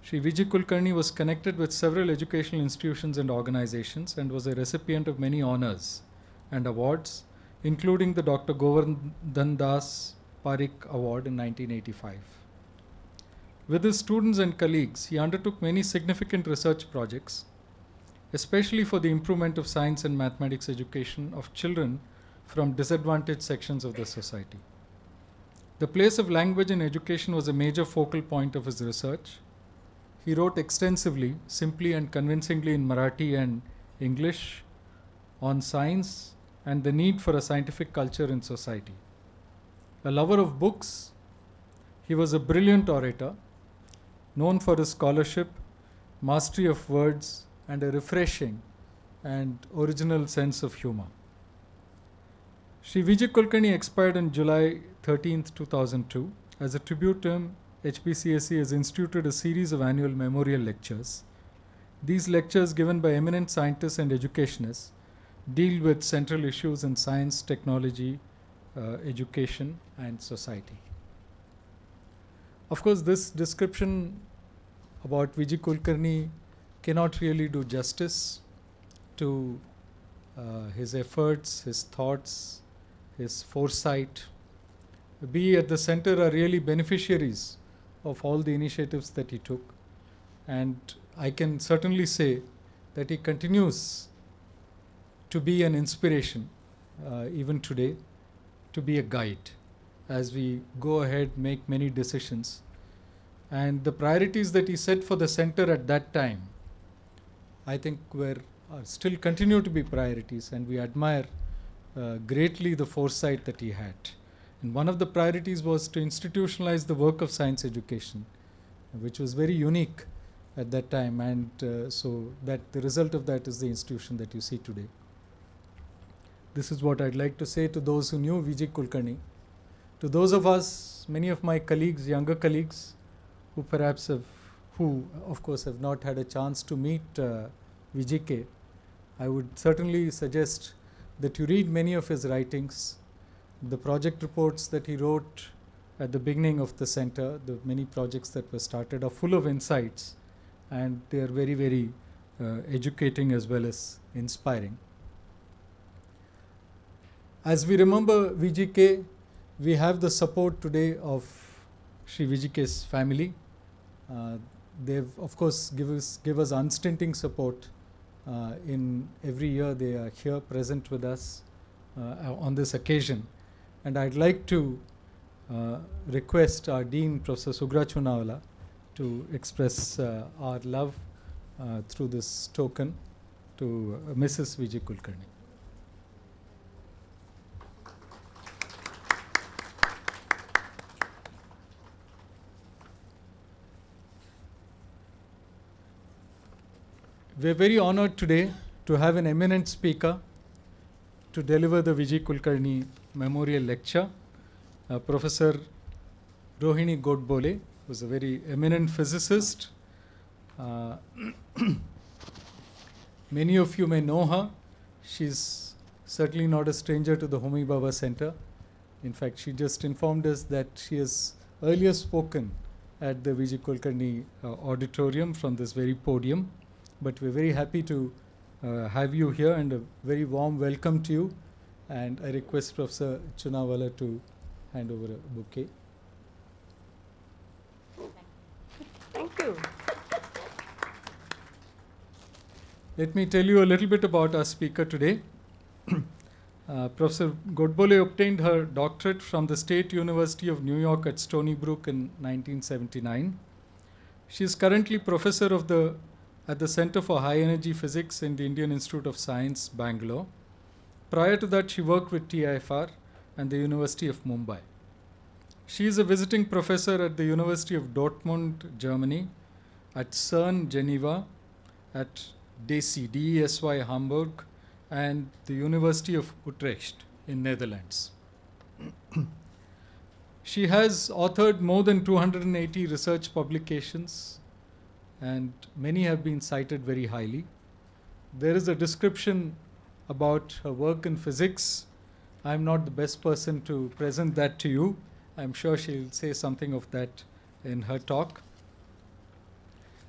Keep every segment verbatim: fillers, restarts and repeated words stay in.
Shri Vijay Kulkarni was connected with several educational institutions and organizations and was a recipient of many honors and awards, including the Doctor Govardhan Das Parikh Award in nineteen eighty-five. With his students and colleagues, he undertook many significant research projects, especially for the improvement of science and mathematics education of children from disadvantaged sections of the society. The place of language in education was a major focal point of his research. He wrote extensively, simply and convincingly in Marathi and English on science and the need for a scientific culture in society. A lover of books, he was a brilliant orator, known for his scholarship, mastery of words, and a refreshing and original sense of humor. Shri Vijay Kulkarni expired on July thirteenth, two thousand two. As a tribute to him, H B C S E has instituted a series of annual memorial lectures. These lectures, given by eminent scientists and educationists, deal with central issues in science, technology, uh, education, and society. Of course, this description about Vijay Kulkarni cannot really do justice to uh, his efforts, his thoughts, his foresight. We at the center are really beneficiaries of all the initiatives that he took. And I can certainly say that he continues to be an inspiration, uh, even today, to be a guide as we go ahead, make many decisions. And the priorities that he set for the center at that time, I think were uh, still continue to be priorities, and we admire uh, greatly the foresight that he had. And one of the priorities was to institutionalize the work of science education, which was very unique at that time, and uh, so that the result of that is the institution that you see today. This is what I'd like to say to those who knew Vijay Kulkarni. To those of us, many of my colleagues, younger colleagues, who perhaps have, who of course have not had a chance to meet uh, Vijay K, I would certainly suggest that you read many of his writings. The project reports that he wrote at the beginning of the center, the many projects that were started, are full of insights, and they are very, very uh, educating as well as inspiring. As we remember Vijay K, we have the support today of Shri Vijay K's family. Uh, they've of course give us, give us unstinting support. Uh, in every year they are here present with us uh, on this occasion. And I'd like to uh, request our Dean, Professor Sugra Chunawala, to express uh, our love uh, through this token to uh, Missus Vijay Kulkarni. We're very honored today to have an eminent speaker to deliver the Vijay Kulkarni Memorial Lecture. Uh, Professor Rohini Godbole was a very eminent physicist. Uh, many of you may know her. She's certainly not a stranger to the Homi Bhabha Center. In fact, she just informed us that she has earlier spoken at the Vijay Kulkarni uh, auditorium from this very podium. But we're very happy to uh, have you here, and a very warm welcome to you. And I request Professor Chunawala to hand over a bouquet. Thank you. Let me tell you a little bit about our speaker today. uh, Professor Godbole obtained her doctorate from the State University of New York at Stony Brook in nineteen seventy-nine. She is currently professor of the at the Center for High Energy Physics in the Indian Institute of Science, Bangalore. Prior to that, she worked with T I F R and the University of Mumbai. She is a visiting professor at the University of Dortmund, Germany, at CERN, Geneva, at D E S Y, D E S Y, Hamburg, and the University of Utrecht in Netherlands. She has authored more than two hundred eighty research publications, and many have been cited very highly. There is a description about her work in physics. I'm not the best person to present that to you. I'm sure she'll say something of that in her talk.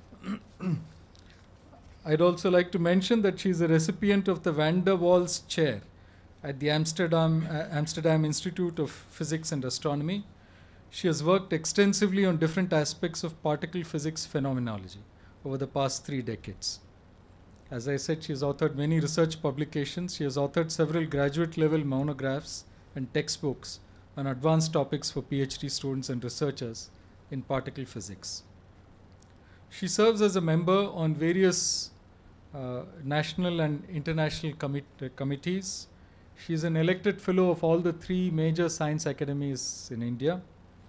I'd also like to mention that she's a recipient of the Van der Waals Chair at the Amsterdam, uh, Amsterdam Institute of Physics and Astronomy. She has worked extensively on different aspects of particle physics phenomenology over the past three decades. As I said, she has authored many research publications. She has authored several graduate level monographs and textbooks on advanced topics for PhD students and researchers in particle physics. She serves as a member on various uh, national and international commit uh, committees. She is an elected fellow of all the three major science academies in India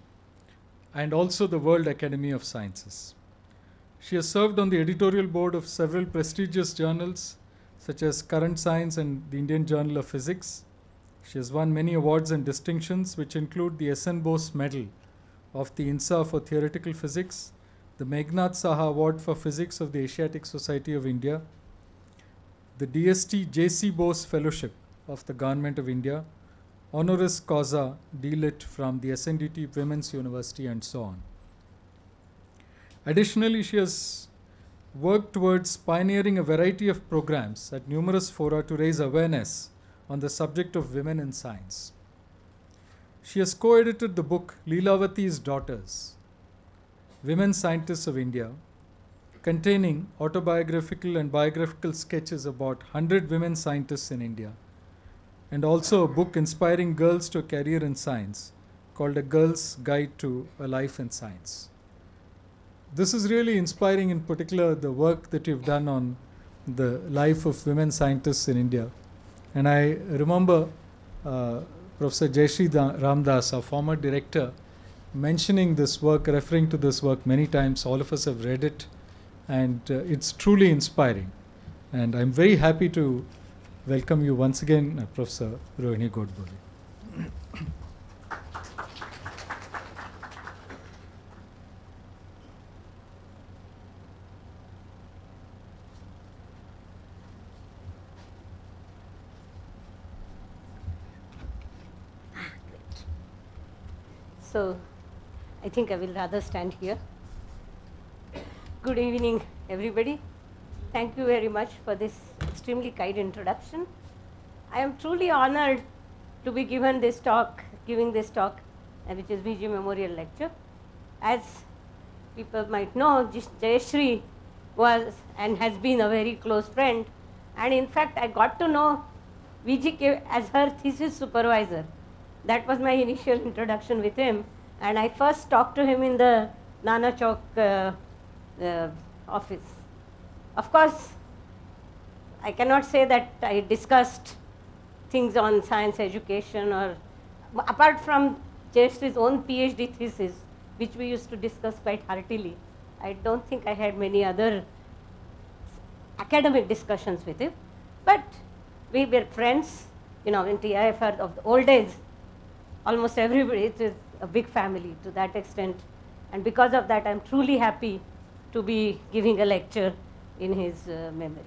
and also the World Academy of Sciences. She has served on the editorial board of several prestigious journals such as Current Science and the Indian Journal of Physics. She has won many awards and distinctions, which include the S N Bose Medal of the INSA for Theoretical Physics, the Meghnad Saha Award for Physics of the Asiatic Society of India, the D S T J C Bose Fellowship of the Government of India, Honoris Causa D Lit from the S N D T Women's University, and so on. Additionally, she has worked towards pioneering a variety of programs at numerous fora to raise awareness on the subject of women in science. She has co-edited the book Leelavati's Daughters, Women Scientists of India, containing autobiographical and biographical sketches about one hundred women scientists in India, and also a book inspiring girls to a career in science called A Girl's Guide to a Life in Science. This is really inspiring, in particular the work that you've done on the life of women scientists in India. And I remember uh, Professor Jayashree Ramdas, our former director, mentioning this work, referring to this work many times. All of us have read it, and uh, it's truly inspiring. And I'm very happy to welcome you once again, uh, Professor Rohini Godbole. So, I think I will rather stand here. Good evening, everybody. Thank you very much for this extremely kind introduction. I am truly honored to be given this talk, giving this talk, uh, which is V G Memorial Lecture. As people might know, Jayashree was and has been a very close friend, and in fact, I got to know V G K as her thesis supervisor. That was my initial introduction with him, and I first talked to him in the Nana Chowk uh, uh, office. Of course, I cannot say that I discussed things on science education, or apart from Jayashree's own PhD thesis, which we used to discuss quite heartily. I don't think I had many other academic discussions with him, but we were friends, you know, in T I F R of the old days. Almost everybody, it is a big family to that extent, and because of that, I'm truly happy to be giving a lecture in his uh, memory.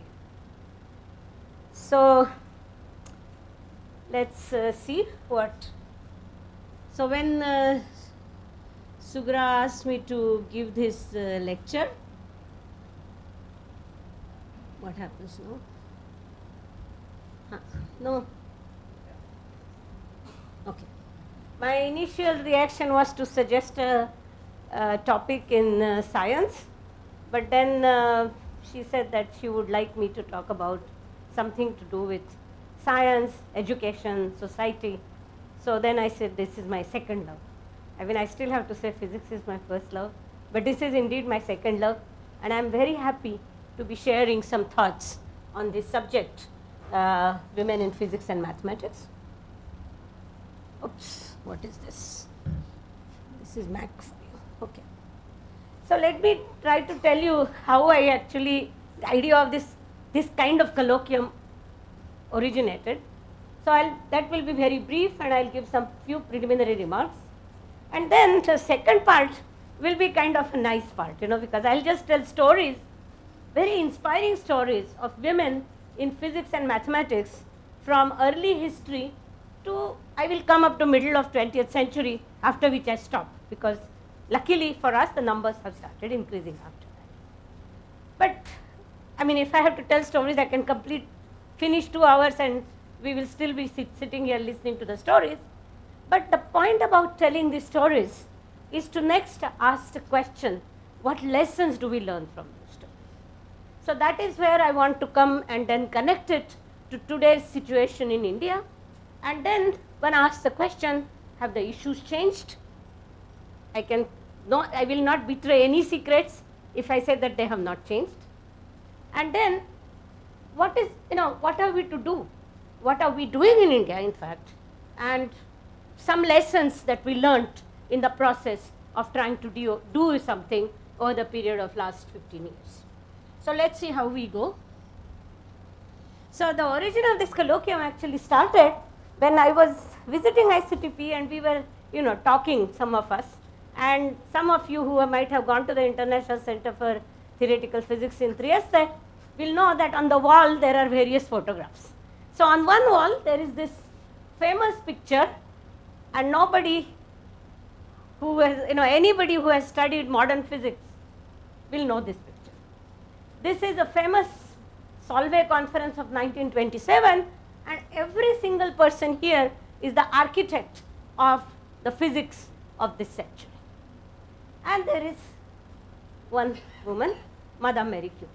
So, let's uh, see what. So, when uh, Sugra asked me to give this uh, lecture, what happens now? Huh. No. Okay. My initial reaction was to suggest a, a topic in uh, science, but then uh, she said that she would like me to talk about something to do with science, education, society. So then I said, this is my second love. I mean, I still have to say physics is my first love, but this is indeed my second love, and I'm very happy to be sharing some thoughts on this subject, uh, women in physics and mathematics. Oops. What is this? This is Mac for you. Okay. So let me try to tell you how I actually, the idea of this, this kind of colloquium originated. So I'll, that will be very brief, and I'll give some few preliminary remarks. And then the second part will be kind of a nice part, you know, because I'll just tell stories, very inspiring stories of women in physics and mathematics from early history to, I will come up to middle of twentieth century, after which I stop, because luckily for us the numbers have started increasing after that. I mean, if I have to tell stories, I can complete, finish two hours and we will still be sit, sitting here listening to the stories. But the point about telling these stories is to next ask the question, what lessons do we learn from those stories? So that is where I want to come and then connect it to today's situation in India. And then when I ask the question, have the issues changed? I can not, I will not betray any secrets if I say that they have not changed. And then, what is, you know, what are we to do? What are we doing in India, in fact? And some lessons that we learned in the process of trying to do, do something over the period of last fifteen years. So let's see how we go. So the origin of this colloquium actually started when I was visiting I C T P and we were, you know, talking, some of us, and some of you who might have gone to the International Center for Theoretical Physics in Trieste will know that on the wall there are various photographs. So on one wall there is this famous picture, and nobody who has, you know, anybody who has studied modern physics will know this picture. This is a famous Solvay conference of nineteen twenty-seven, and every single person here is the architect of the physics of this century. And there is one woman, Madame Marie Curie.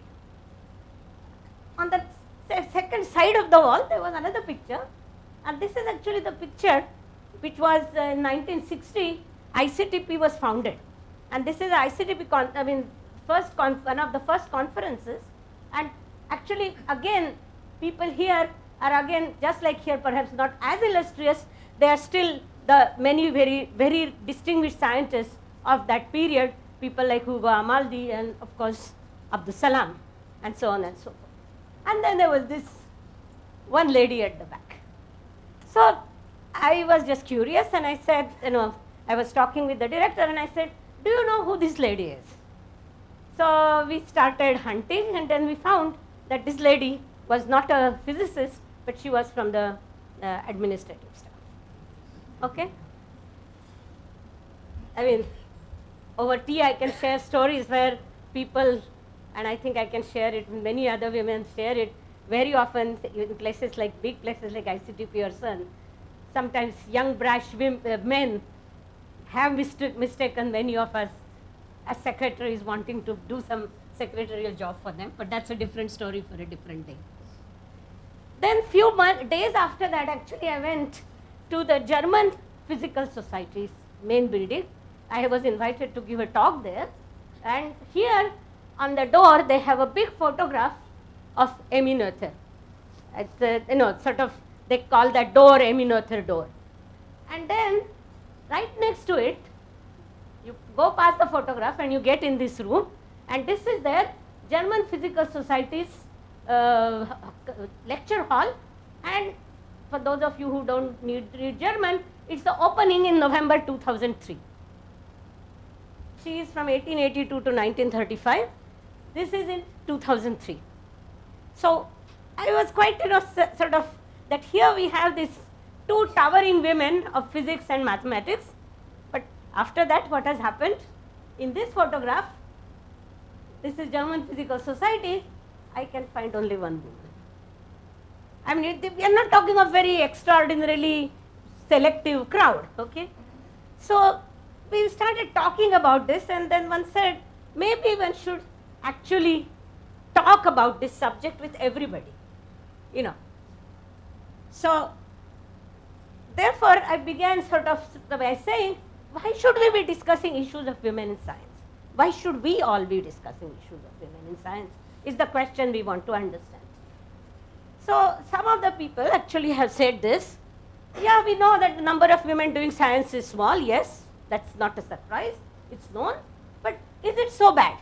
On the second side of the wall, there was another picture, and this is actually the picture which was uh, in nineteen sixty, I C T P was founded. And this is I C T P, con I mean, first con one of the first conferences. And actually, again, people here are again, just like here, perhaps not as illustrious, they are still the many very, very distinguished scientists of that period, people like Hugo Amaldi and, of course, Abdus Salam, and so on and so forth. And then there was this one lady at the back. So I was just curious, and I said, you know, I was talking with the director, and I said, do you know who this lady is? So we started hunting, and then we found that this lady was not a physicist, but she was from the uh, administrative staff. Okay? I mean, over tea I can share stories where people, and I think I can share it, many other women share it very often in places like, big places like I C T P or CERN. Sometimes young brash women, uh, men have mist mistaken many of us as secretaries wanting to do some secretarial job for them, but that's a different story for a different day. Then few days after that, actually I went to the German Physical Society's main building. I was invited to give a talk there, and here on the door they have a big photograph of Emmy Noether. It's a, you know, sort of, they call that door Emmy Noether door. And then right next to it, you go past the photograph and you get in this room, and this is their German Physical Society's uh, lecture hall. And for those of you who don't need read German, it's the opening in November two thousand three. She is from eighteen eighty-two to nineteen thirty-five. This is in two thousand three. So I was quite, you know, sort of, that here we have these two towering women of physics and mathematics. But after that, what has happened? In this photograph, this is German Physical Society, I can find only one woman. I mean, we are not talking of very extraordinarily selective crowd, okay? So we started talking about this, and then one said, maybe one should actually talk about this subject with everybody, you know. So therefore, I began sort of by saying, why should we be discussing issues of women in science? Why should we all be discussing issues of women in science is the question we want to understand. So some of the people actually have said this. Yeah, we know that the number of women doing science is small. Yes, that's not a surprise. It's known. But is it so bad?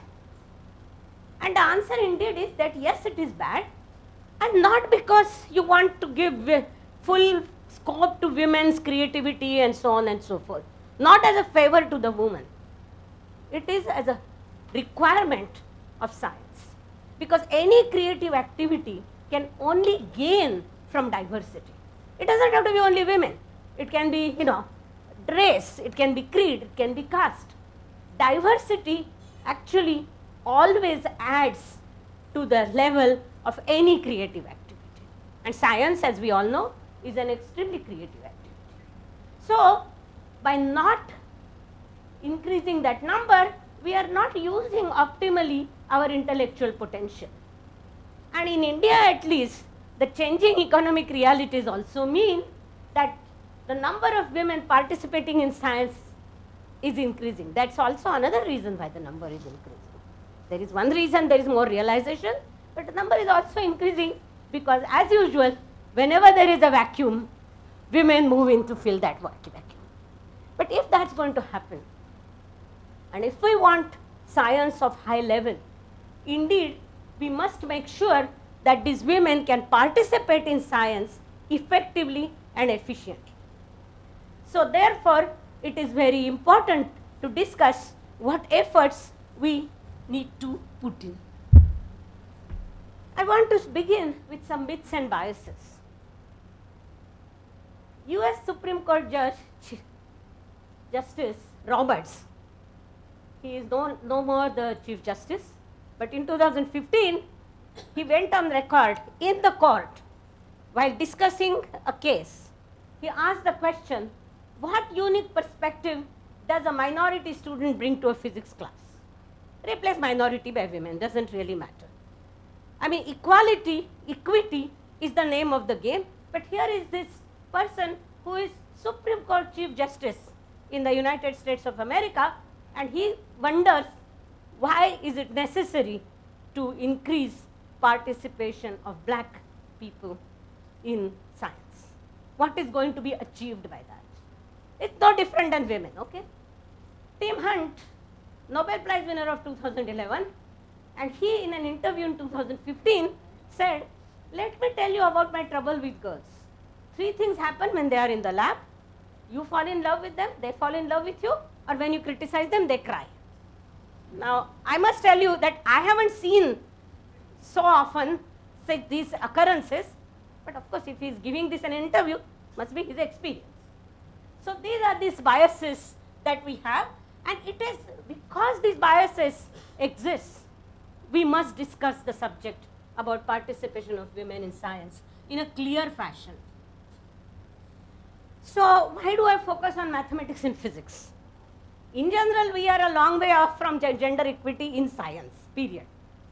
And the answer indeed is that yes, it is bad. And not because you want to give full scope to women's creativity and so on and so forth. Not as a favor to the woman. It is as a requirement of science. Because any creative activity can only gain from diversity. It doesn't have to be only women. It can be, you know, race, it can be creed, it can be caste. Diversity actually always adds to the level of any creative activity. And science, as we all know, is an extremely creative activity. So, by not increasing that number, we are not using optimally our intellectual potential. And in India at least, the changing economic realities also mean that the number of women participating in science is increasing. That's also another reason why the number is increasing. There is one reason, there is more realization, but the number is also increasing because, as usual, whenever there is a vacuum, women move in to fill that vacuum. But if that's going to happen, and if we want science of high level, indeed, we must make sure that these women can participate in science effectively and efficiently. So therefore, it is very important to discuss what efforts we need to put in. I want to begin with some myths and biases. U S Supreme Court Judge Justice Roberts, he is no, no more the Chief Justice, but in two thousand fifteen, he went on record in the court while discussing a case. He asked the question, what unique perspective does a minority student bring to a physics class? Replace minority by women, doesn't really matter. I mean, equality, equity is the name of the game, but here is this person who is Supreme Court Chief Justice in the United States of America, and he wonders why is it necessary to increase participation of black people in science. What is going to be achieved by that? It's no different than women, okay? Tim Hunt, Nobel Prize winner of two thousand eleven, and he in an interview in two thousand fifteen said, let me tell you about my trouble with girls. Three things happen when they are in the lab. You fall in love with them, they fall in love with you, or when you criticize them, they cry. Now, I must tell you that I haven't seen so often such these occurrences, but of course, if he is giving this an interview, must be his experience. So these are these biases that we have, and it is because these biases exist, we must discuss the subject about participation of women in science in a clear fashion. So why do I focus on mathematics and physics? In general, we are a long way off from gender equity in science, period.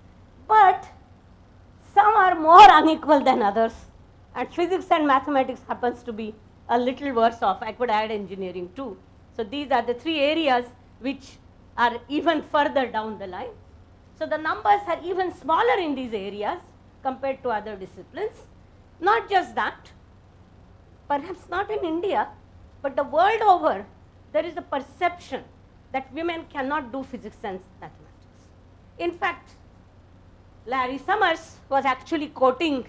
But some are more unequal than others, and physics and mathematics happens to be a little worse off. I could add engineering too. So these are the three areas which are even further down the line. So the numbers are even smaller in these areas compared to other disciplines. Not just that, perhaps not in India, but the world over, there is a perception that women cannot do physics and mathematics. In fact, Larry Summers was actually quoting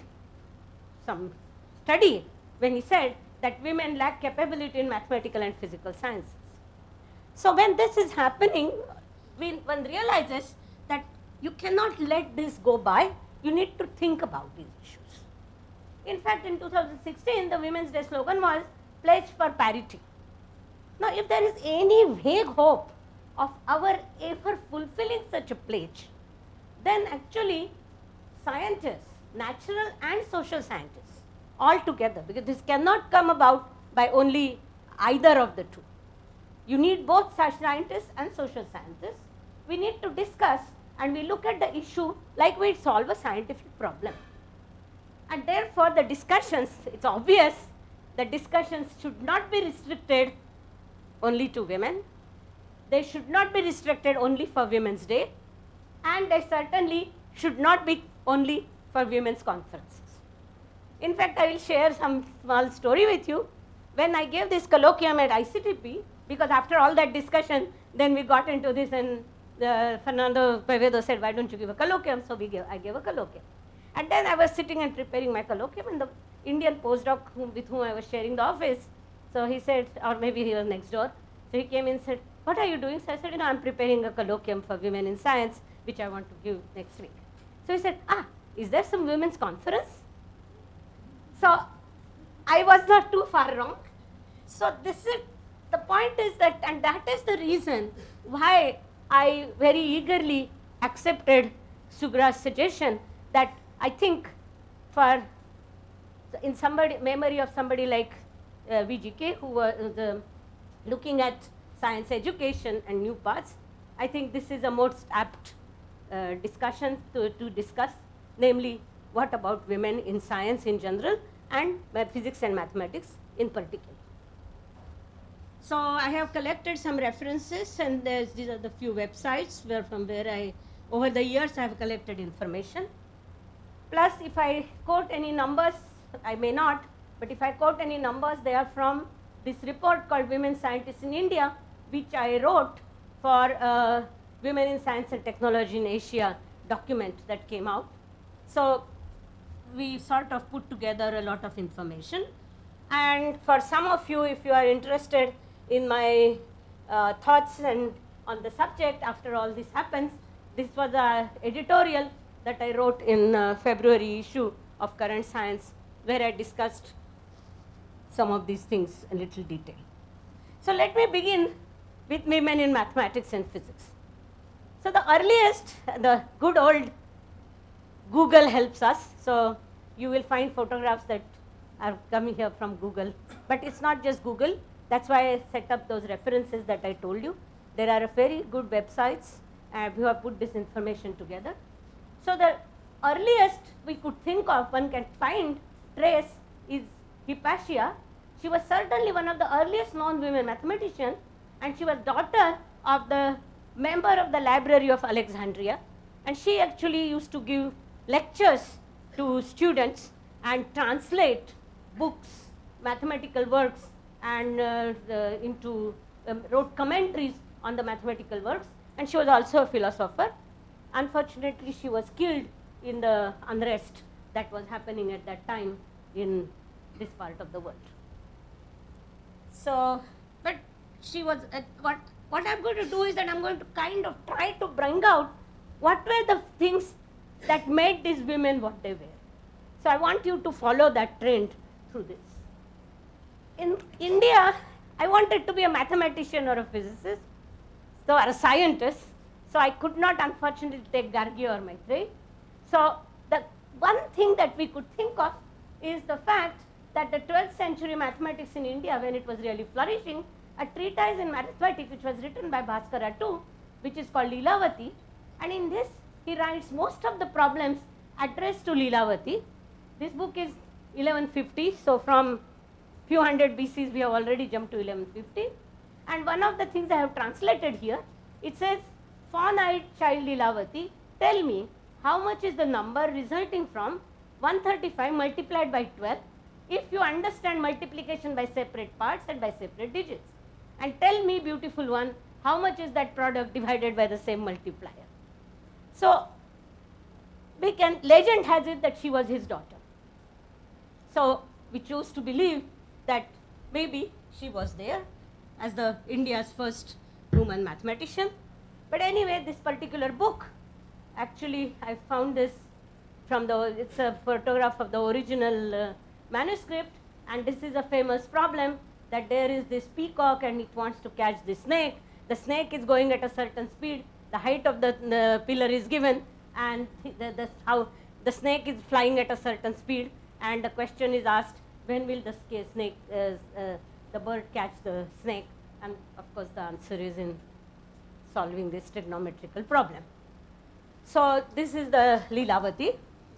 some study when he said that women lack capability in mathematical and physical sciences. So when this is happening, one realizes that you cannot let this go by. You need to think about these issues. In fact, in two thousand sixteen, the Women's Day slogan was Pledge for Parity. Now, if there is any vague hope of our ever fulfilling such a pledge, then actually scientists, natural and social scientists, all together, because this cannot come about by only either of the two. You need both scientists and social scientists. We need to discuss and we look at the issue like we solve a scientific problem. And therefore, the discussions, it's obvious, the discussions should not be restricted only to women. They should not be restricted only for Women's Day. And they certainly should not be only for women's conferences. In fact, I will share some small story with you. When I gave this colloquium at I C T P, because after all that discussion, then we got into this and uh, Fernando Pevedo said, why don't you give a colloquium? So we gave, I gave a colloquium. And then I was sitting and preparing my colloquium, and the Indian postdoc whom, with whom I was sharing the office, so he said, or maybe he was next door, so he came in and said, what are you doing? So I said, you know, I'm preparing a colloquium for women in science, which I want to give next week. So he said, ah, is there some women's conference? So I was not too far wrong. So this is, the point is that, and that is the reason why I very eagerly accepted Sugra's suggestion that I think for in somebody memory of somebody like uh, V G K, who was uh, looking at science education and new paths, I think this is a most apt uh, discussion to, to discuss, namely what about women in science in general and physics and mathematics in particular. So I have collected some references, and there's, these are the few websites where from where I, over the years I have collected information. Plus if I quote any numbers, I may not, but if I quote any numbers, they are from this report called Women Scientists in India, which I wrote for uh, Women in Science and Technology in Asia document that came out. So we sort of put together a lot of information. And for some of you, if you are interested in my uh, thoughts and on the subject after all this happens, this was an editorial that I wrote in uh, February issue of Current Science, where I discussed some of these things in little detail. So let me begin with women in mathematics and physics. So the earliest, the good old Google helps us. So you will find photographs that are coming here from Google, but it's not just Google. That's why I set up those references that I told you. There are very good websites uh, who have put this information together. So the earliest we could think of, one can find, trace, is Hypatia. She was certainly one of the earliest known women mathematicians, and she was daughter of the member of the Library of Alexandria, and she actually used to give lectures to students and translate books, mathematical works, and uh, the, into um, wrote commentaries on the mathematical works, and she was also a philosopher. Unfortunately, she was killed in the unrest that was happening at that time in this part of the world. So, but she was, uh, what, what I'm going to do is that I'm going to kind of try to bring out what were the things that made these women what they were. So I want you to follow that trend through this. In India, I wanted to be a mathematician or a physicist, so or a scientist. So I could not, unfortunately, take Gargi or Maitrey. So the one thing that we could think of is the fact that the twelfth century mathematics in India, when it was really flourishing, a treatise in mathematics which was written by Bhaskara too, which is called Leelavati, and in this he writes most of the problems addressed to Leelavati. This book is eleven fifty, so from few hundred B Cs we have already jumped to eleven fifty, and one of the things I have translated here, it says, fawn-eyed child Leelavati, tell me how much is the number resulting from one thirty-five multiplied by twelve if you understand multiplication by separate parts and by separate digits, and tell me, beautiful one, how much is that product divided by the same multiplier. So we can, legend has it that she was his daughter. So we choose to believe that maybe she was there as the India's first woman mathematician. But anyway, this particular book, actually I found this from the, it's a photograph of the original uh, manuscript, and this is a famous problem that there is this peacock and it wants to catch the snake. The snake is going at a certain speed, the height of the, the pillar is given, and the, the, how the snake is flying at a certain speed, and the question is asked, when will the snake, uh, uh, the bird catch the snake? And of course the answer is in solving this trigonometrical problem. So this is the Leelavati.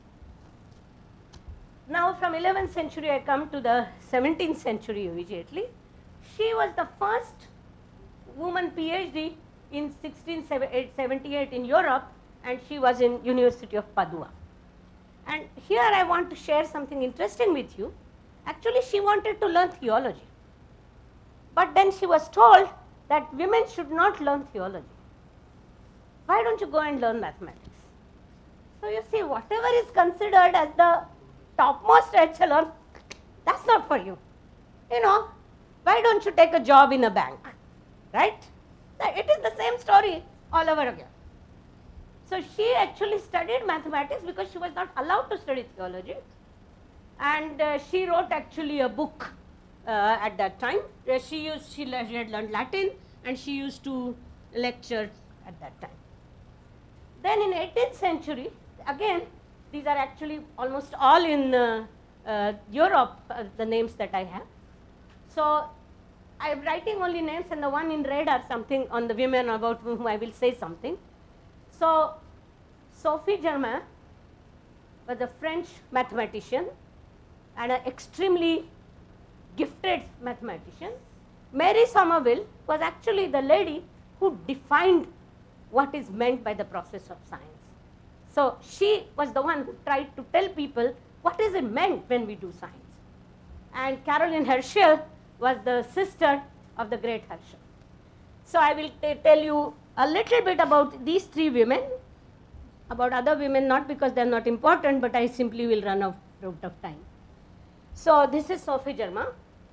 Now from eleventh century I come to the seventeenth century immediately. She was the first woman PhD in sixteen seventy-eight in Europe, and she was in University of Padua. And here I want to share something interesting with you. Actually she wanted to learn theology, but then she was told that women should not learn theology. Why don't you go and learn mathematics? So you see, whatever is considered as the topmost echelon, that's not for you. You know, why don't you take a job in a bank, right? It is the same story all over again. So she actually studied mathematics because she was not allowed to study theology, and uh, she wrote actually a book uh, at that time. Uh, she used, she, she had learned Latin, and she used to lecture at that time. Then in eighteenth century, again, these are actually almost all in uh, uh, Europe, uh, the names that I have. So I am writing only names, and the one in red are something on the women about whom I will say something. So Sophie Germain was a French mathematician and an extremely gifted mathematician. Mary Somerville was actually the lady who defined what is meant by the process of science. So she was the one who tried to tell people what is it meant when we do science. And Caroline Herschel was the sister of the great Herschel. So I will tell you a little bit about these three women, about other women, not because they are not important, but I simply will run out of time. So this is Sophie Germain.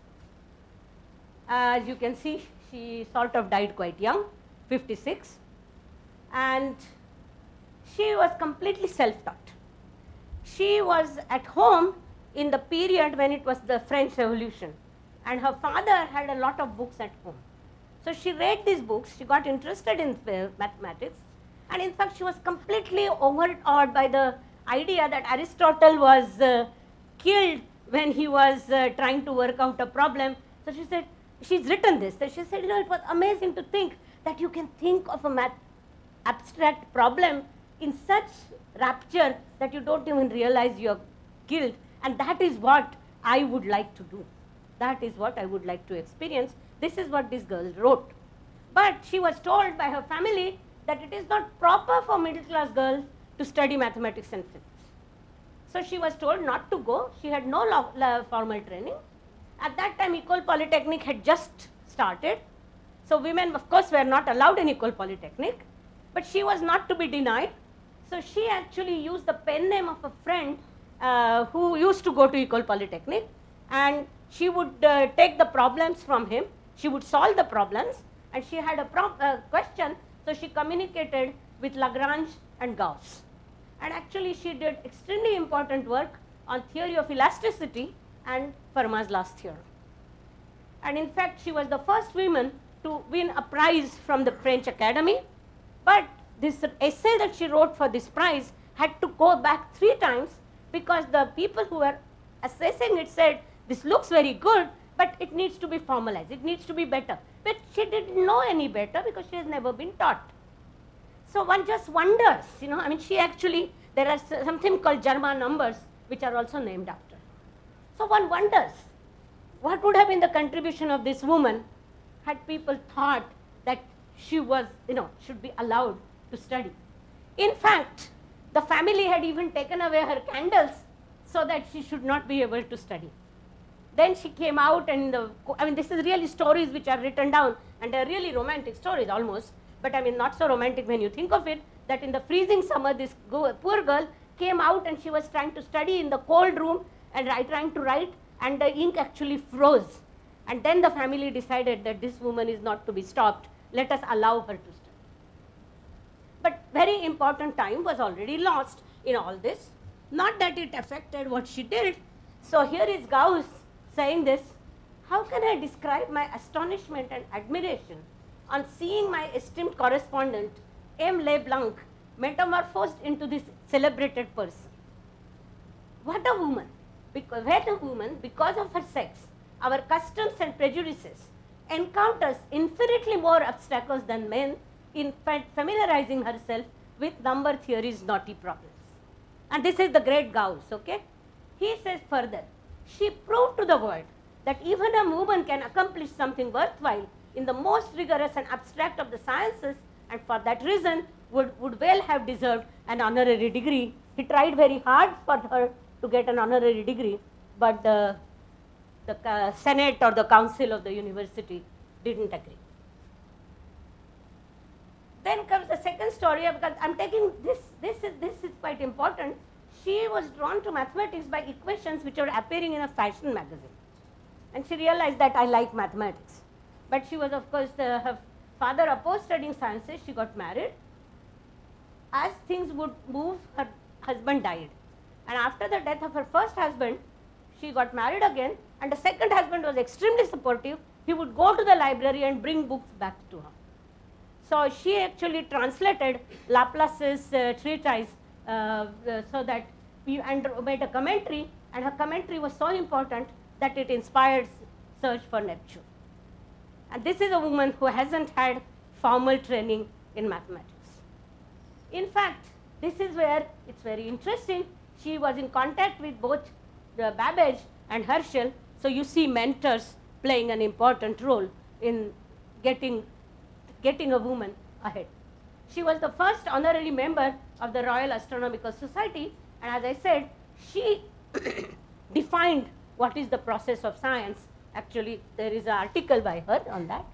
As you can see, she sort of died quite young, fifty-six, and she was completely self-taught. She was at home in the period when it was the French Revolution, and her father had a lot of books at home. So she read these books, she got interested in mathematics, and in fact she was completely overawed by the idea that Aristotle was uh, killed when he was uh, trying to work out a problem. So she said, she's written this, so she said, you know, it was amazing to think that you can think of a math abstract problem in such rapture that you don't even realize you're killed, and that is what I would like to do. That is what I would like to experience. This is what this girl wrote. But she was told by her family that it is not proper for middle class girls to study mathematics and physics. So she was told not to go. She had no law, law, formal training. At that time, Ecole Polytechnique had just started. So women, of course, were not allowed in Ecole Polytechnique. But she was not to be denied. So she actually used the pen name of a friend uh, who used to go to Ecole Polytechnique. And she would uh, take the problems from him. She would solve the problems. And she had a pro uh, question. So she communicated with Lagrange and Gauss. And actually, she did extremely important work on theory of elasticity and Fermat's last theorem. And in fact, she was the first woman to win a prize from the French Academy. But this essay that she wrote for this prize had to go back three times because the people who were assessing it said, this looks very good, but it needs to be formalized, it needs to be better. But she didn't know any better because she has never been taught. So one just wonders, you know, I mean, she actually, there are something called German numbers which are also named after. So one wonders, what would have been the contribution of this woman had people thought that she was, you know, should be allowed to study. In fact, the family had even taken away her candles so that she should not be able to study. Then she came out and, the, I mean, this is really stories which are written down, and they're really romantic stories almost, but I mean, not so romantic when you think of it, that in the freezing summer, this go, poor girl came out and she was trying to study in the cold room and I, trying to write, and the ink actually froze. And then the family decided that this woman is not to be stopped. Let us allow her to study. But very important time was already lost in all this. Not that it affected what she did. So here is Gauss saying this, how can I describe my astonishment and admiration on seeing my esteemed correspondent, M. Leblanc, metamorphosed into this celebrated person. What a woman. Because, what a woman, because of her sex, our customs and prejudices, encounters infinitely more obstacles than men in familiarizing herself with number theory's knotty problems. And this is the great Gauss, okay? He says further, she proved to the world that even a woman can accomplish something worthwhile in the most rigorous and abstract of the sciences, and for that reason would, would well have deserved an honorary degree. He tried very hard for her to get an honorary degree, but the, the uh, Senate or the Council of the university didn't agree. Then comes the second story, because I'm taking this, this is, this is quite important. She was drawn to mathematics by equations which were appearing in a fashion magazine. And she realized that I like mathematics. But she was, of course, uh, her father opposed studying sciences. She got married. As things would move, her husband died. And after the death of her first husband, she got married again. And the second husband was extremely supportive. He would go to the library and bring books back to her. So she actually translated Laplace's uh, treatise uh, uh, so that we and made a commentary, and her commentary was so important that it inspired search for Neptune. And this is a woman who hasn't had formal training in mathematics. In fact, this is where it's very interesting. She was in contact with both uh, Babbage and Herschel, so you see mentors playing an important role in getting, getting a woman ahead. She was the first honorary member of the Royal Astronomical Society, and as I said, she defined what is the process of science. Actually, there is an article by her on that.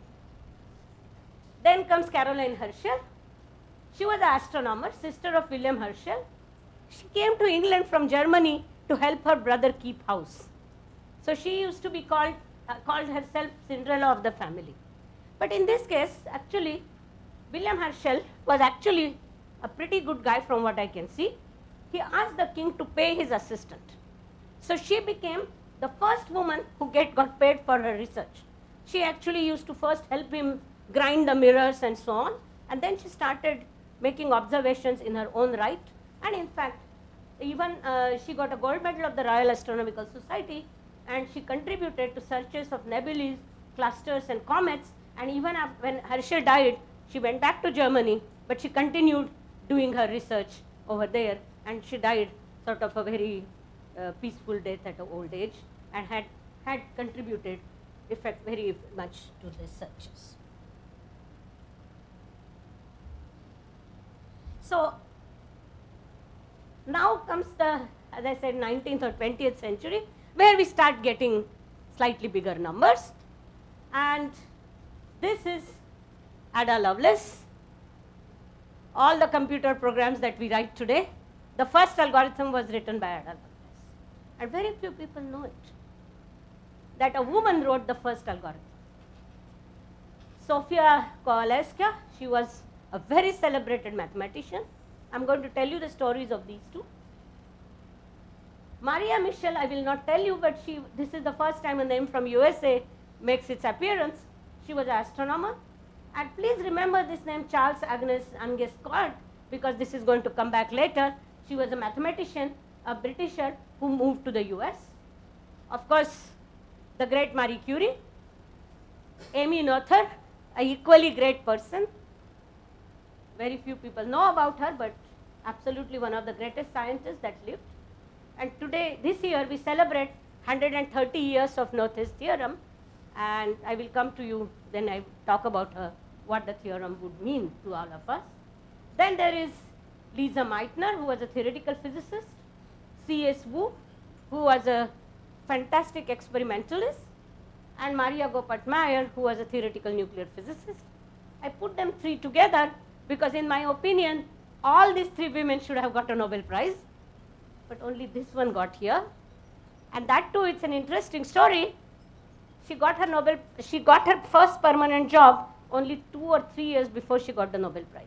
Then comes Caroline Herschel. She was an astronomer, sister of William Herschel. She came to England from Germany to help her brother keep house. So she used to be called, uh, called herself Cinderella of the family. But in this case, actually, William Herschel was actually a pretty good guy from what I can see. He asked the king to pay his assistant. So she became the first woman who get, got paid for her research. She actually used to first help him grind the mirrors and so on, and then she started making observations in her own right. And in fact, even uh, she got a gold medal of the Royal Astronomical Society, and she contributed to searches of nebulae, clusters and comets. And even when Herschel died, she went back to Germany, but she continued doing her research over there, and she died sort of a very uh, peaceful death at an old age, and had, had contributed effect very much to the researches. So now comes the, as I said, nineteenth or twentieth century, where we start getting slightly bigger numbers. And this is Ada Lovelace. All the computer programs that we write today, the first algorithm was written by Ada Lovelace. And very few people know it, that a woman wrote the first algorithm. Sofia Kowalewska, she was a very celebrated mathematician. I'm going to tell you the stories of these two. Maria Michel, I will not tell you, but she, this is the first time a name from U S A makes its appearance. She was an astronomer. And please remember this name, Charles Agnes Angus Scott, because this is going to come back later. She was a mathematician, a Britisher who moved to the U S. Of course, the great Marie Curie, Amy Noether, an equally great person. Very few people know about her, but absolutely one of the greatest scientists that lived. And today, this year, we celebrate one hundred thirty years of Noether's theorem, and I will come to you then I talk about her, what the theorem would mean to all of us. Then there is Lisa Meitner, who was a theoretical physicist, C S Wu, who was a fantastic experimentalist, and Maria Goeppert-Mayer, who was a theoretical nuclear physicist. I put them three together because in my opinion, all these three women should have got a Nobel Prize, but only this one got here. And that too, it's an interesting story. She got her Nobel, she got her first permanent job only two or three years before she got the Nobel Prize.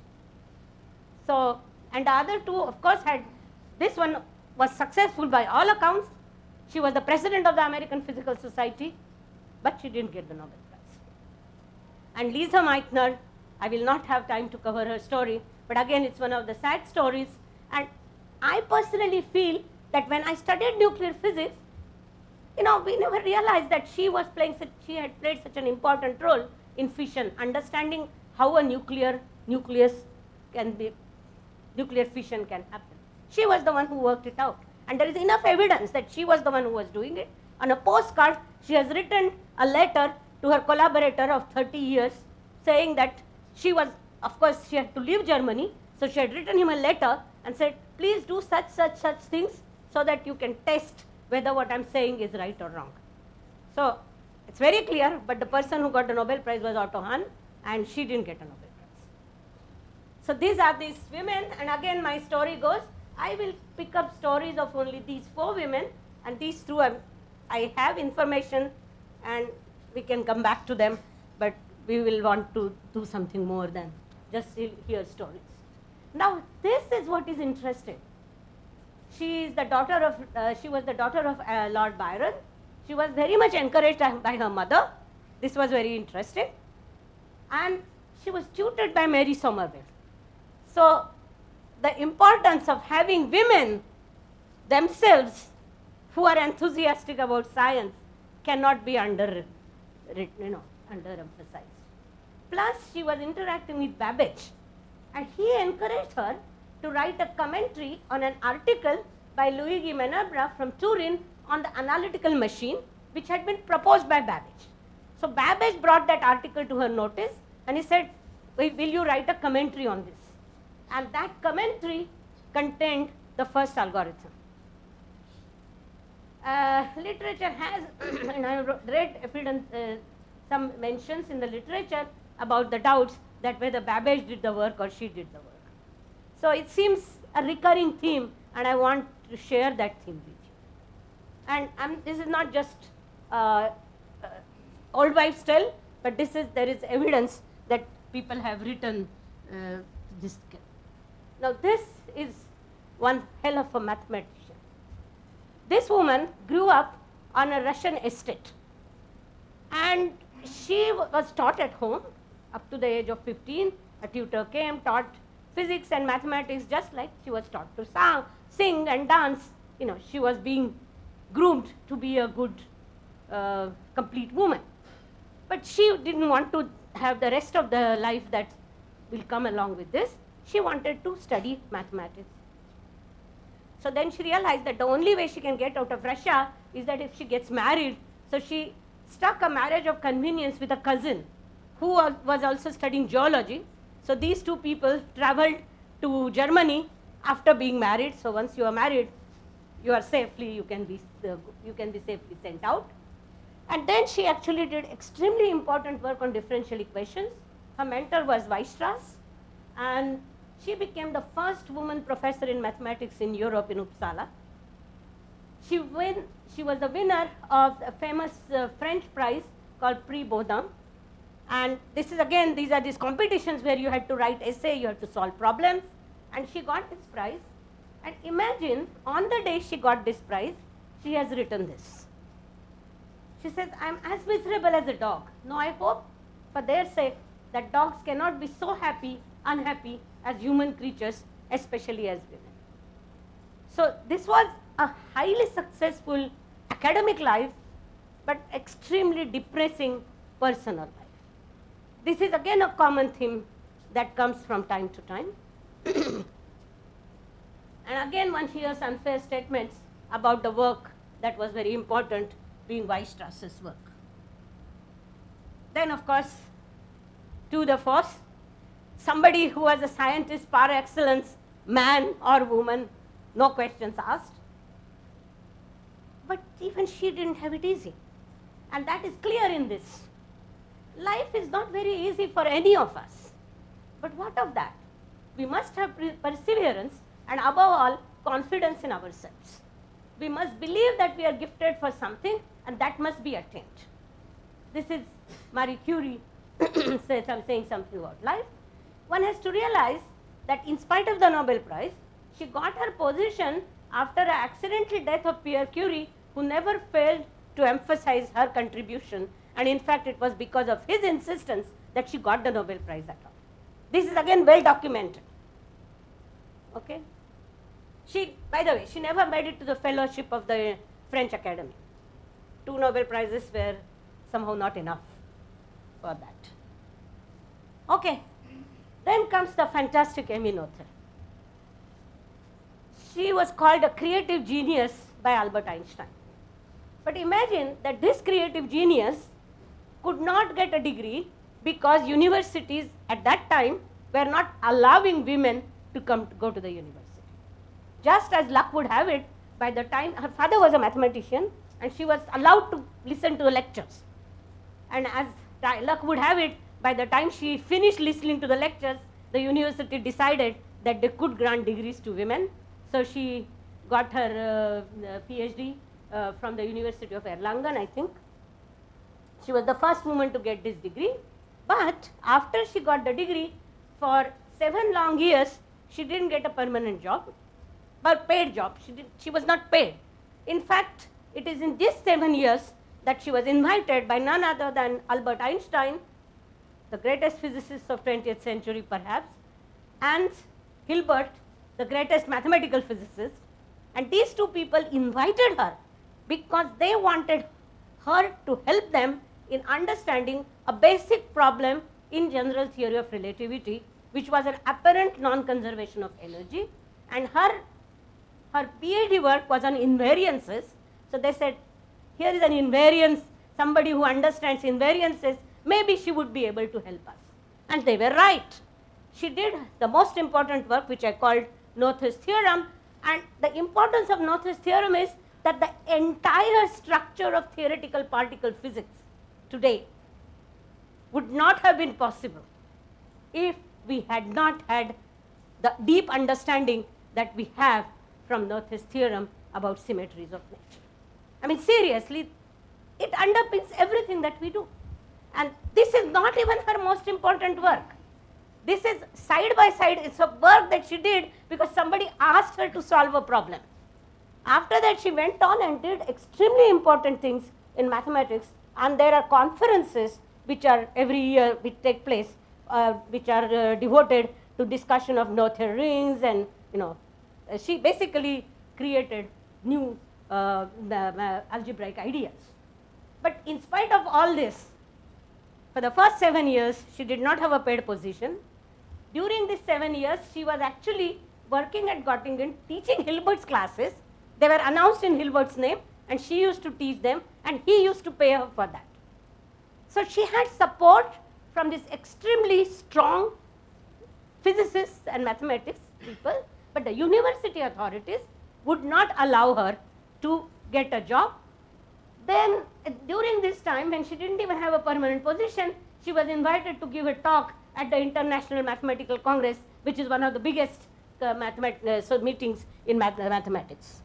So, and the other two, of course, had, this one was successful by all accounts. She was the president of the American Physical Society, but she didn't get the Nobel Prize. And Lisa Meitner, I will not have time to cover her story, but again, it's one of the sad stories. And I personally feel that when I studied nuclear physics, you know, we never realized that she was playing such, she had played such an important role in fission, understanding how a nuclear nucleus can be, nuclear fission can happen. She was the one who worked it out. And there is enough evidence that she was the one who was doing it. On a postcard, she has written a letter to her collaborator of thirty years saying that she was, of course, she had to leave Germany. So she had written him a letter and said, please do such, such, such things so that you can test whether what I'm saying is right or wrong. So it's very clear, but the person who got the Nobel Prize was Otto Hahn, and she didn't get a Nobel Prize. So these are these women, and again my story goes, I will pick up stories of only these four women, and these two I'm, I have information and we can come back to them, but we will want to do something more than just hear stories. Now this is what is interesting. She is the daughter of, uh, she was the daughter of uh, Lord Byron. She was very much encouraged by her mother. This was very interesting. And she was tutored by Mary Somerville. So the importance of having women themselves who are enthusiastic about science cannot be under, you know, underemphasized. Plus, she was interacting with Babbage, and he encouraged her to write a commentary on an article by Luigi Menabra from Turin on the analytical machine, which had been proposed by Babbage. So Babbage brought that article to her notice, and he said, will you write a commentary on this? And that commentary contained the first algorithm. Uh, literature has, and I read evidence, uh, some mentions in the literature about the doubts that whether Babbage did the work or she did the work. So it seems a recurring theme, and I want to share that theme with you. And um, this is not just uh, uh, old wives' tale, but this is, there is evidence that people have written uh, this. Now this is one hell of a mathematician. This woman grew up on a Russian estate, and she was taught at home up to the age of fifteen. A tutor came, taught physics and mathematics just like she was taught to sing, sing and dance. You know, she was being groomed to be a good, uh, complete woman. But she didn't want to have the rest of the life that will come along with this. She wanted to study mathematics. So then she realized that the only way she can get out of Russia is that if she gets married. So she struck a marriage of convenience with a cousin who was also studying geology. So these two people traveled to Germany after being married. So once you are married, you are safely, you can be, uh, you can be safely sent out. And then she actually did extremely important work on differential equations. Her mentor was Weierstrass, and she became the first woman professor in mathematics in Europe, in Uppsala. She, win, she was the winner of a famous uh, French prize called Prix Baudin. And this is again, these are these competitions where you had to write essay, you had to solve problems. And she got this prize. And imagine, on the day she got this prize, she has written this. She says, I'm as miserable as a dog. Now I hope, for their sake, that dogs cannot be so happy, unhappy as human creatures, especially as women. So this was a highly successful academic life, but extremely depressing personal life. This is again a common theme that comes from time to time. And again one hears unfair statements about the work that was very important, being Weierstrass's work. Then of course, to the force, somebody who was a scientist par excellence, man or woman, no questions asked. But even she didn't have it easy. And that is clear in this. Life is not very easy for any of us. But what of that? We must have perseverance and above all, confidence in ourselves. We must believe that we are gifted for something and that must be attained. This is Marie Curie says, I'm saying something about life. One has to realize that in spite of the Nobel Prize, she got her position after an accidental death of Pierre Curie, who never failed to emphasize her contribution. And in fact, it was because of his insistence that she got the Nobel Prize at all. This is again well documented. Okay? She, by the way, she never made it to the fellowship of the French Academy. Two Nobel Prizes were somehow not enough for that. Okay. Then comes the fantastic Emmy Noether. She was called a creative genius by Albert Einstein. But imagine that this creative genius could not get a degree because universities at that time were not allowing women to come to go to the university. Just as luck would have it, by the time her father was a mathematician and she was allowed to listen to the lectures. And as luck would have it, by the time she finished listening to the lectures, the university decided that they could grant degrees to women. So she got her uh, PhD uh, from the University of Erlangen, I think. She was the first woman to get this degree. But after she got the degree, for seven long years, she didn't get a permanent job, but paid job. She, did, she was not paid. In fact, it is in these seven years that she was invited by none other than Albert Einstein the greatest physicist of twentieth century perhaps, and Hilbert, the greatest mathematical physicist. And these two people invited her because they wanted her to help them in understanding a basic problem in general theory of relativity, which was an apparent non-conservation of energy. And her, her PhD work was on invariances. So they said, here is an invariance, somebody who understands invariances, maybe she would be able to help us. And they were right. She did the most important work, which I called Noether's theorem. And the importance of Noether's theorem is that the entire structure of theoretical particle physics today would not have been possible if we had not had the deep understanding that we have from Noether's theorem about symmetries of nature. I mean, seriously, it underpins everything that we do. And this is not even her most important work. This is side by side, it's a work that she did because somebody asked her to solve a problem. After that, she went on and did extremely important things in mathematics, and there are conferences which are every year which take place, uh, which are uh, devoted to discussion of Noether rings, and you know, uh, she basically created new uh, uh, algebraic ideas. But in spite of all this, for the first seven years, she did not have a paid position. During these seven years, she was actually working at Göttingen, teaching Hilbert's classes. They were announced in Hilbert's name, and she used to teach them, and he used to pay her for that. So she had support from this extremely strong physicists and mathematics people, but the university authorities would not allow her to get a job. Then during this time, when she didn't even have a permanent position, she was invited to give a talk at the International Mathematical Congress, which is one of the biggest uh, mathemat uh, so meetings in math mathematics.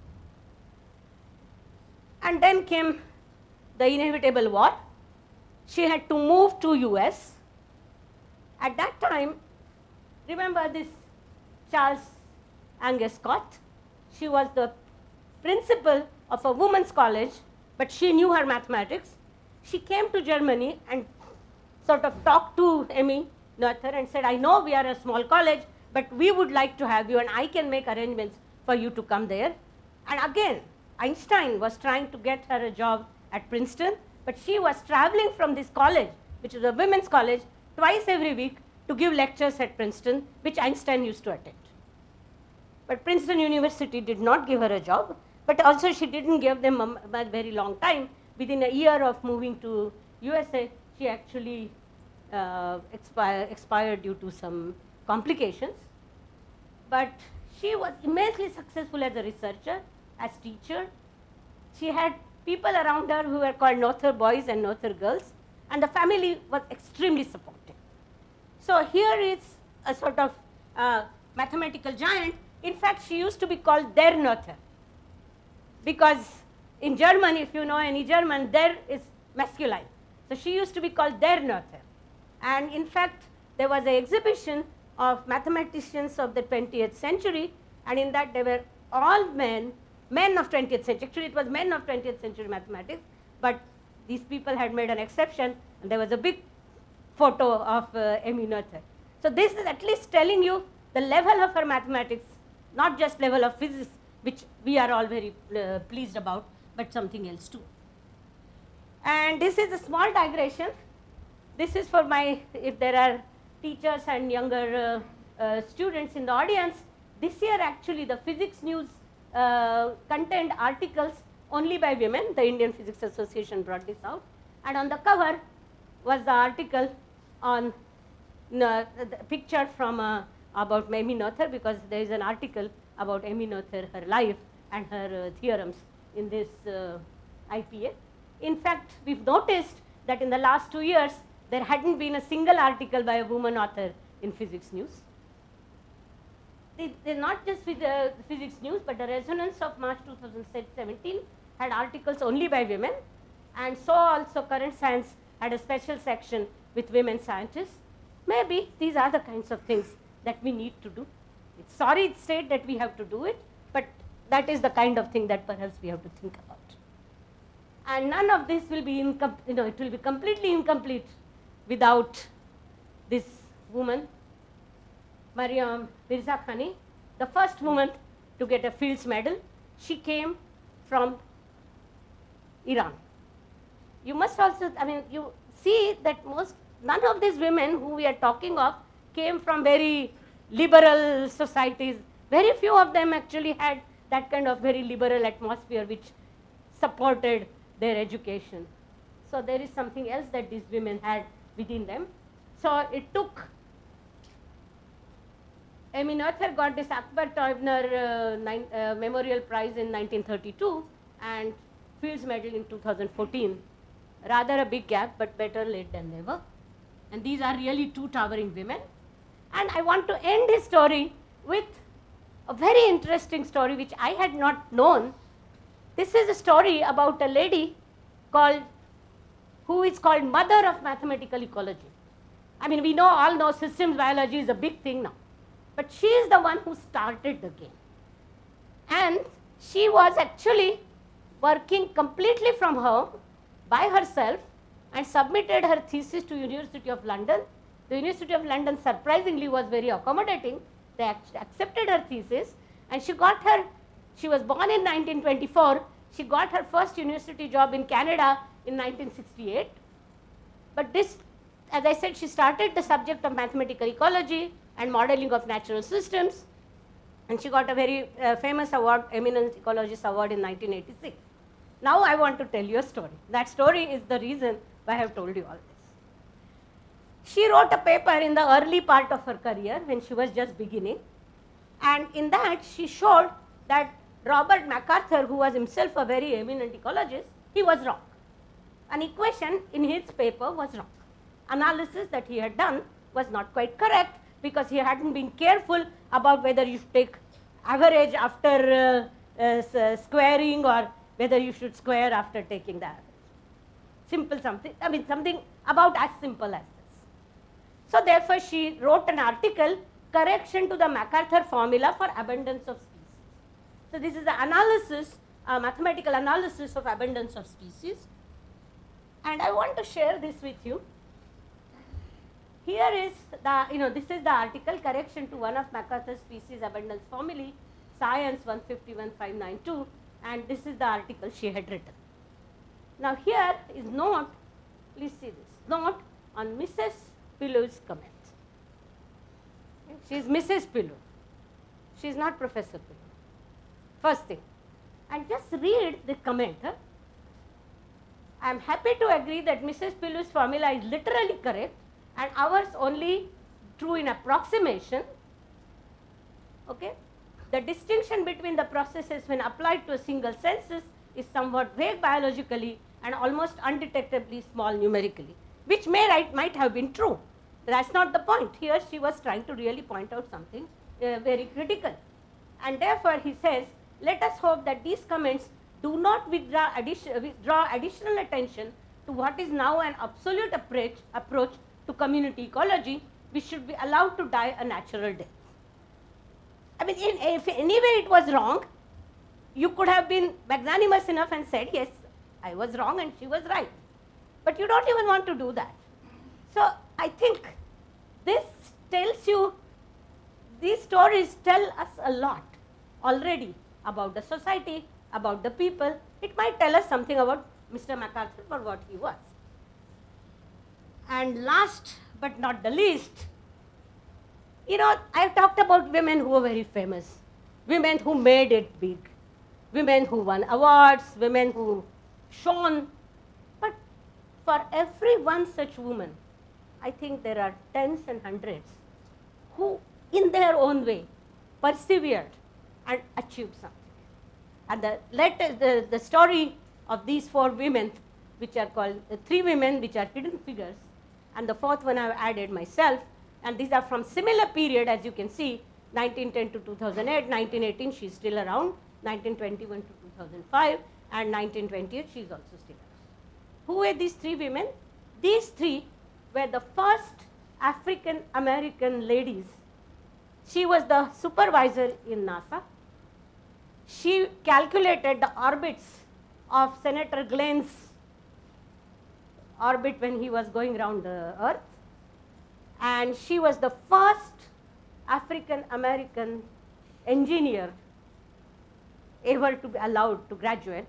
And then came the inevitable war. She had to move to U S. At that time, remember this Charles Angus Scott? She was the principal of a women's college, but she knew her mathematics. She came to Germany and sort of talked to Emmy Noether and said, I know we are a small college, but we would like to have you, and I can make arrangements for you to come there. And again, Einstein was trying to get her a job at Princeton, but she was traveling from this college, which is a women's college, twice every week to give lectures at Princeton, which Einstein used to attend. But Princeton University did not give her a job, but also she didn't give them a, a very long time. Within a year of moving to U S A, she actually uh, expire, expired due to some complications. But she was immensely successful as a researcher, as teacher. She had people around her who were called Noether boys and Noether girls, and the family was extremely supportive. So here is a sort of uh, mathematical giant. In fact, she used to be called Der Noether, because in German, if you know any German, der is masculine. So she used to be called Der Noether. And in fact, there was an exhibition of mathematicians of the twentieth century, and in that there were all men, men of twentieth century. Actually, it was men of twentieth century mathematics, but these people had made an exception, and there was a big photo of uh, Emmy Noether. So this is at least telling you the level of her mathematics, not just level of physics, which we are all very uh, pleased about, but something else too. And this is a small digression. This is for my, if there are teachers and younger uh, uh, students in the audience, this year actually the physics news uh, contained articles only by women. The Indian Physics Association brought this out. And on the cover was the article on uh, the picture from uh, about Emmy Noether, because there is an article about Emmy Noether, her life and her uh, theorems in this uh, I P A. In fact, we've noticed that in the last two years, there hadn't been a single article by a woman author in physics news. They, they're not just with the physics news, but the Resonance of March two thousand seventeen had articles only by women, and so also Current Science had a special section with women scientists. Maybe these are the kinds of things that we need to do. It's sorry it's said that we have to do it, but that is the kind of thing that perhaps we have to think about. And none of this will be, incom you know, it will be completely incomplete without this woman, Mariam Mirza Khani, the first woman to get a Fields Medal. She came from Iran. You must also, I mean, you see that most, none of these women who we are talking of came from very liberal societies. Very few of them actually had that kind of very liberal atmosphere which supported their education. So there is something else that these women had within them. So it took, Amy Noether got this Akbar Teubner uh, nine, uh, Memorial Prize in nineteen thirty-two and Fields Medal in two thousand fourteen. Rather a big gap, but better late than never. And these are really two towering women. And I want to end this story with a very interesting story which I had not known. This is a story about a lady called, who is called mother of mathematical ecology. I mean, we know, all know systems biology is a big thing now. But she is the one who started the game. And she was actually working completely from home by herself and submitted her thesis to University of London. The University of London surprisingly was very accommodating. They accepted her thesis and she got her, she was born in nineteen twenty-four, she got her first university job in Canada in nineteen sixty-eight. But this, as I said, she started the subject of mathematical ecology and modeling of natural systems, and she got a very uh, famous award, Eminent Ecologist Award in nineteen eighty-six. Now I want to tell you a story. That story is the reason why I have told you all this. She wrote a paper in the early part of her career when she was just beginning, and in that she showed that Robert MacArthur, who was himself a very eminent ecologist, he was wrong. An equation in his paper was wrong. Analysis that he had done was not quite correct because he hadn't been careful about whether you should take average after uh, uh, squaring or whether you should square after taking the average. Simple something, I mean something about as simple as this. So therefore she wrote an article, Correction to the MacArthur Formula for Abundance of Species. So this is the analysis, uh, mathematical analysis of abundance of species. And I want to share this with you. Here is the, you know, this is the article, Correction to one of MacArthur Species Abundance Formulae, Science one fifty-one five ninety-two, and this is the article she had written. Now here is note, please see this, note on Missus Pillou's comment. She is Missus Pillow. She is not Professor Pillow. First thing. And just read the comment. Huh? I am happy to agree that Missus Pillou's formula is literally correct and ours only true in approximation. Okay? The distinction between the processes when applied to a single census is somewhat vague biologically and almost undetectably small numerically, which may right, might have been true. That's not the point. Here she was trying to really point out something uh, very critical. And therefore he says, let us hope that these comments do not withdraw, addition, withdraw additional attention to what is now an absolute approach, approach to community ecology, which should be allowed to die a natural death. I mean, in, if anywhere it was wrong, you could have been magnanimous enough and said, yes, I was wrong and she was right. But you don't even want to do that. So I think this tells you, these stories tell us a lot already about the society, about the people. It might tell us something about Mister MacArthur for what he was. And last but not the least, you know, I have talked about women who were very famous, women who made it big, women who won awards, women who shone. But for every one such woman, I think there are tens and hundreds who, in their own way, persevered and achieved something. And the, letter, the, the story of these four women, which are called, uh, three women which are hidden figures, and the fourth one I have added myself, and these are from similar period, as you can see, nineteen ten to two thousand eight, nineteen eighteen she is still around, nineteen twenty-one to two thousand five, and nineteen twenty-eight she is also still around. Who were these three women? These three were the first African American ladies. She was the supervisor in NASA. She calculated the orbits of Senator Glenn's orbit when he was going around the Earth. and she was the first African American engineer ever to be allowed to graduate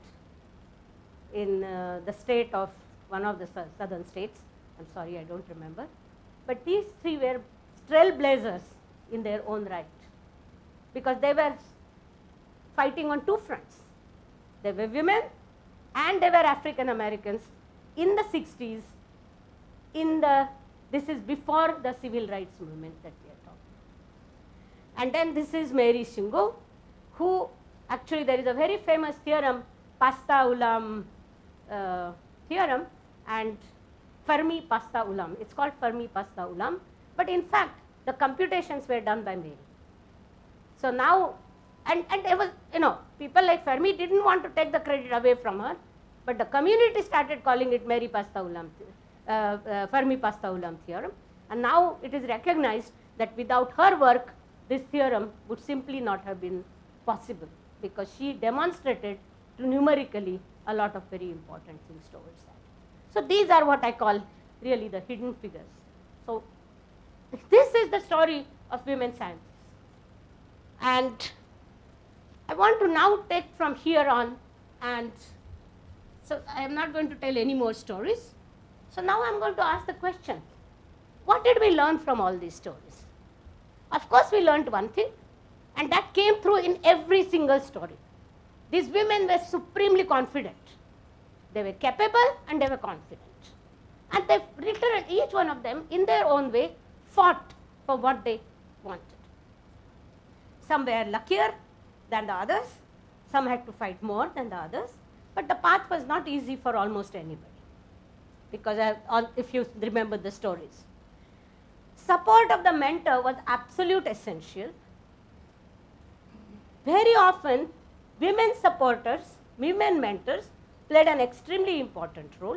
in uh, the state of one of the southern states. I'm sorry, I don't remember. But these three were trailblazers in their own right, because they were fighting on two fronts. They were women and they were African Americans in the sixties, in the, this is before the civil rights movement that we are talking. And then this is Mary Shingo, who actually there is a very famous theorem, Pasta Ulam uh, theorem, and Fermi Pasta Ulam. It's called Fermi Pasta Ulam, but in fact the computations were done by Mary. So now, and, and there was, you know, people like Fermi didn't want to take the credit away from her, but the community started calling it Mary Pasta Ulam, uh, uh, Fermi Pasta Ulam theorem, and now it is recognized that without her work, this theorem would simply not have been possible, because she demonstrated to numerically a lot of very important things towards that. So these are what I call really the hidden figures. So this is the story of women scientists. And I want to now take from here on, and so I am not going to tell any more stories. So now I am going to ask the question, what did we learn from all these stories? Of course we learned one thing, and that came through in every single story. These women were supremely confident. They were capable and they were confident. And they literally, each one of them, in their own way, fought for what they wanted. Some were luckier than the others. Some had to fight more than the others. But the path was not easy for almost anybody, because I, if you remember the stories. Support of the mentor was absolute essential. Very often, women supporters, women mentors, played an extremely important role.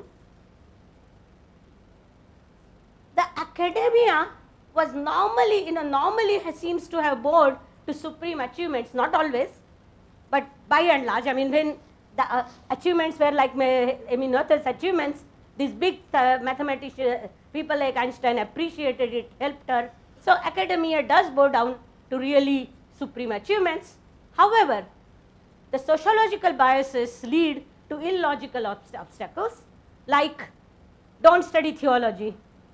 The academia was normally, you know, normally seems to have bowed to supreme achievements, not always, but by and large. I mean, when the uh, achievements were like Amy Noether's achievements, these big uh, mathematicians, people like Einstein appreciated it, helped her. So academia does bow down to really supreme achievements. However, the sociological biases lead to illogical obst obstacles, like don't study theology.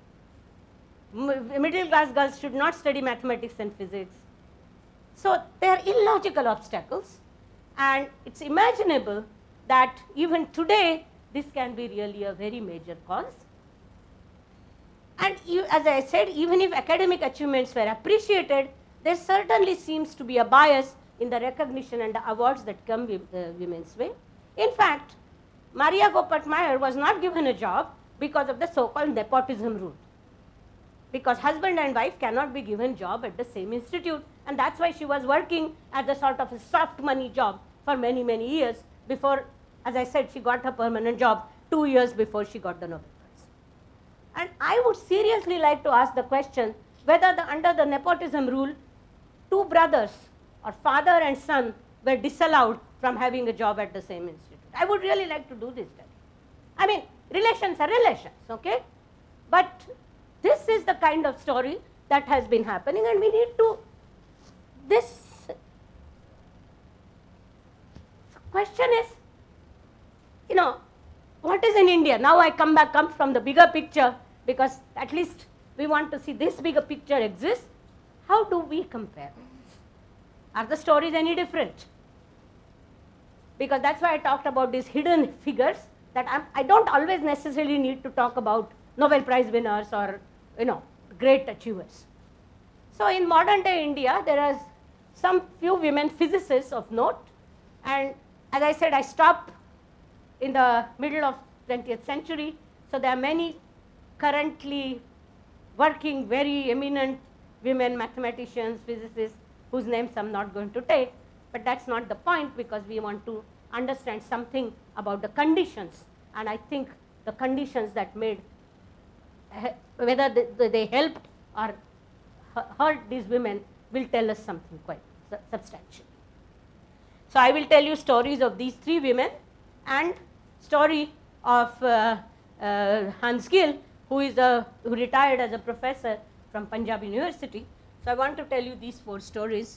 M middle class girls should not study mathematics and physics. So they are illogical obstacles, and it's imaginable that even today this can be really a very major cause. And you, as I said, even if academic achievements were appreciated, there certainly seems to be a bias in the recognition and the awards that come with uh, women's way. In fact, Maria Gopert-Mayer was not given a job because of the so-called nepotism rule, because husband and wife cannot be given job at the same institute, and that's why she was working as a sort of a soft money job for many, many years before, as I said, she got her permanent job two years before she got the Nobel Prize. And I would seriously like to ask the question whether the, under the nepotism rule, two brothers or father and son were disallowed from having a job at the same institute. I would really like to do this study. I mean, relations are relations, okay? But this is the kind of story that has been happening, and we need to, this question is, you know, what is in India? Now I come back, come from the bigger picture, because at least we want to see this bigger picture exists. How do we compare? Are the stories any different? Because that's why I talked about these hidden figures, that I'm, I don't always necessarily need to talk about Nobel Prize winners or, you know, great achievers. So in modern day India, there are some few women physicists of note, and as I said, I stopped in the middle of twentieth century, so there are many currently working, very eminent women mathematicians, physicists, whose names I'm not going to take, but that's not the point, because we want to understand something about the conditions, and I think the conditions that made, whether they, they helped or hurt these women, will tell us something quite substantial. So I will tell you stories of these three women, and story of uh, uh, Hans Gill, who is a who retired as a professor from Punjab University. So I want to tell you these four stories.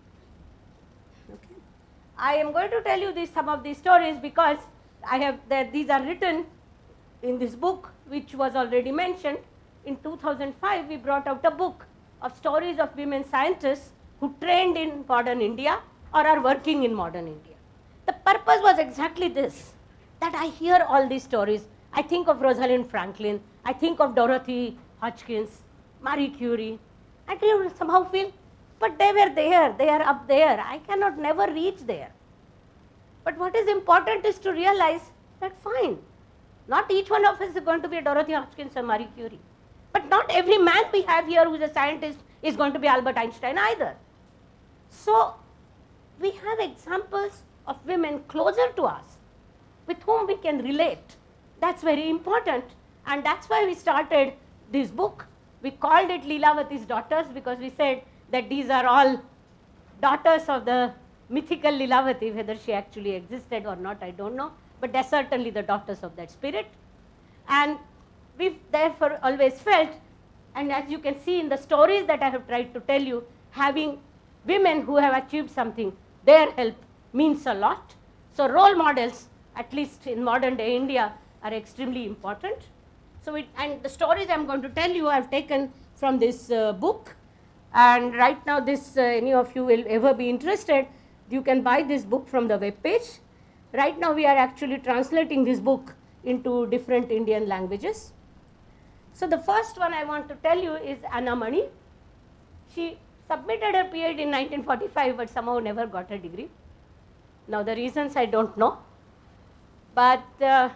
Okay. I am going to tell you these, some of these stories because I have that these are written in this book, which was already mentioned. In two thousand five, we brought out a book of stories of women scientists who trained in modern India or are working in modern India. The purpose was exactly this, that I hear all these stories. I think of Rosalind Franklin, I think of Dorothy Hodgkins, Marie Curie. I can somehow feel, but they were there, they are up there. I cannot never reach there. But what is important is to realize that fine, not each one of us is going to be a Dorothy Hodgkins or Marie Curie. But not every man we have here who is a scientist is going to be Albert Einstein either. So we have examples of women closer to us with whom we can relate. That's very important. And that's why we started this book. We called it Leelavati's Daughters because we said that these are all daughters of the mythical Leelavati. Whether she actually existed or not, I don't know. But they're certainly the daughters of that spirit. And we've therefore always felt, and as you can see in the stories that I have tried to tell you, having women who have achieved something, their help means a lot. So role models, at least in modern day India, are extremely important. So it, and the stories I'm going to tell you I've taken from this uh, book. And right now this, uh, any of you will ever be interested, you can buy this book from the web page. Right now we are actually translating this book into different Indian languages. So the first one I want to tell you is Anna Mani. She submitted her PhD in nineteen forty-five but somehow never got her degree. Now the reasons I don't know. But uh,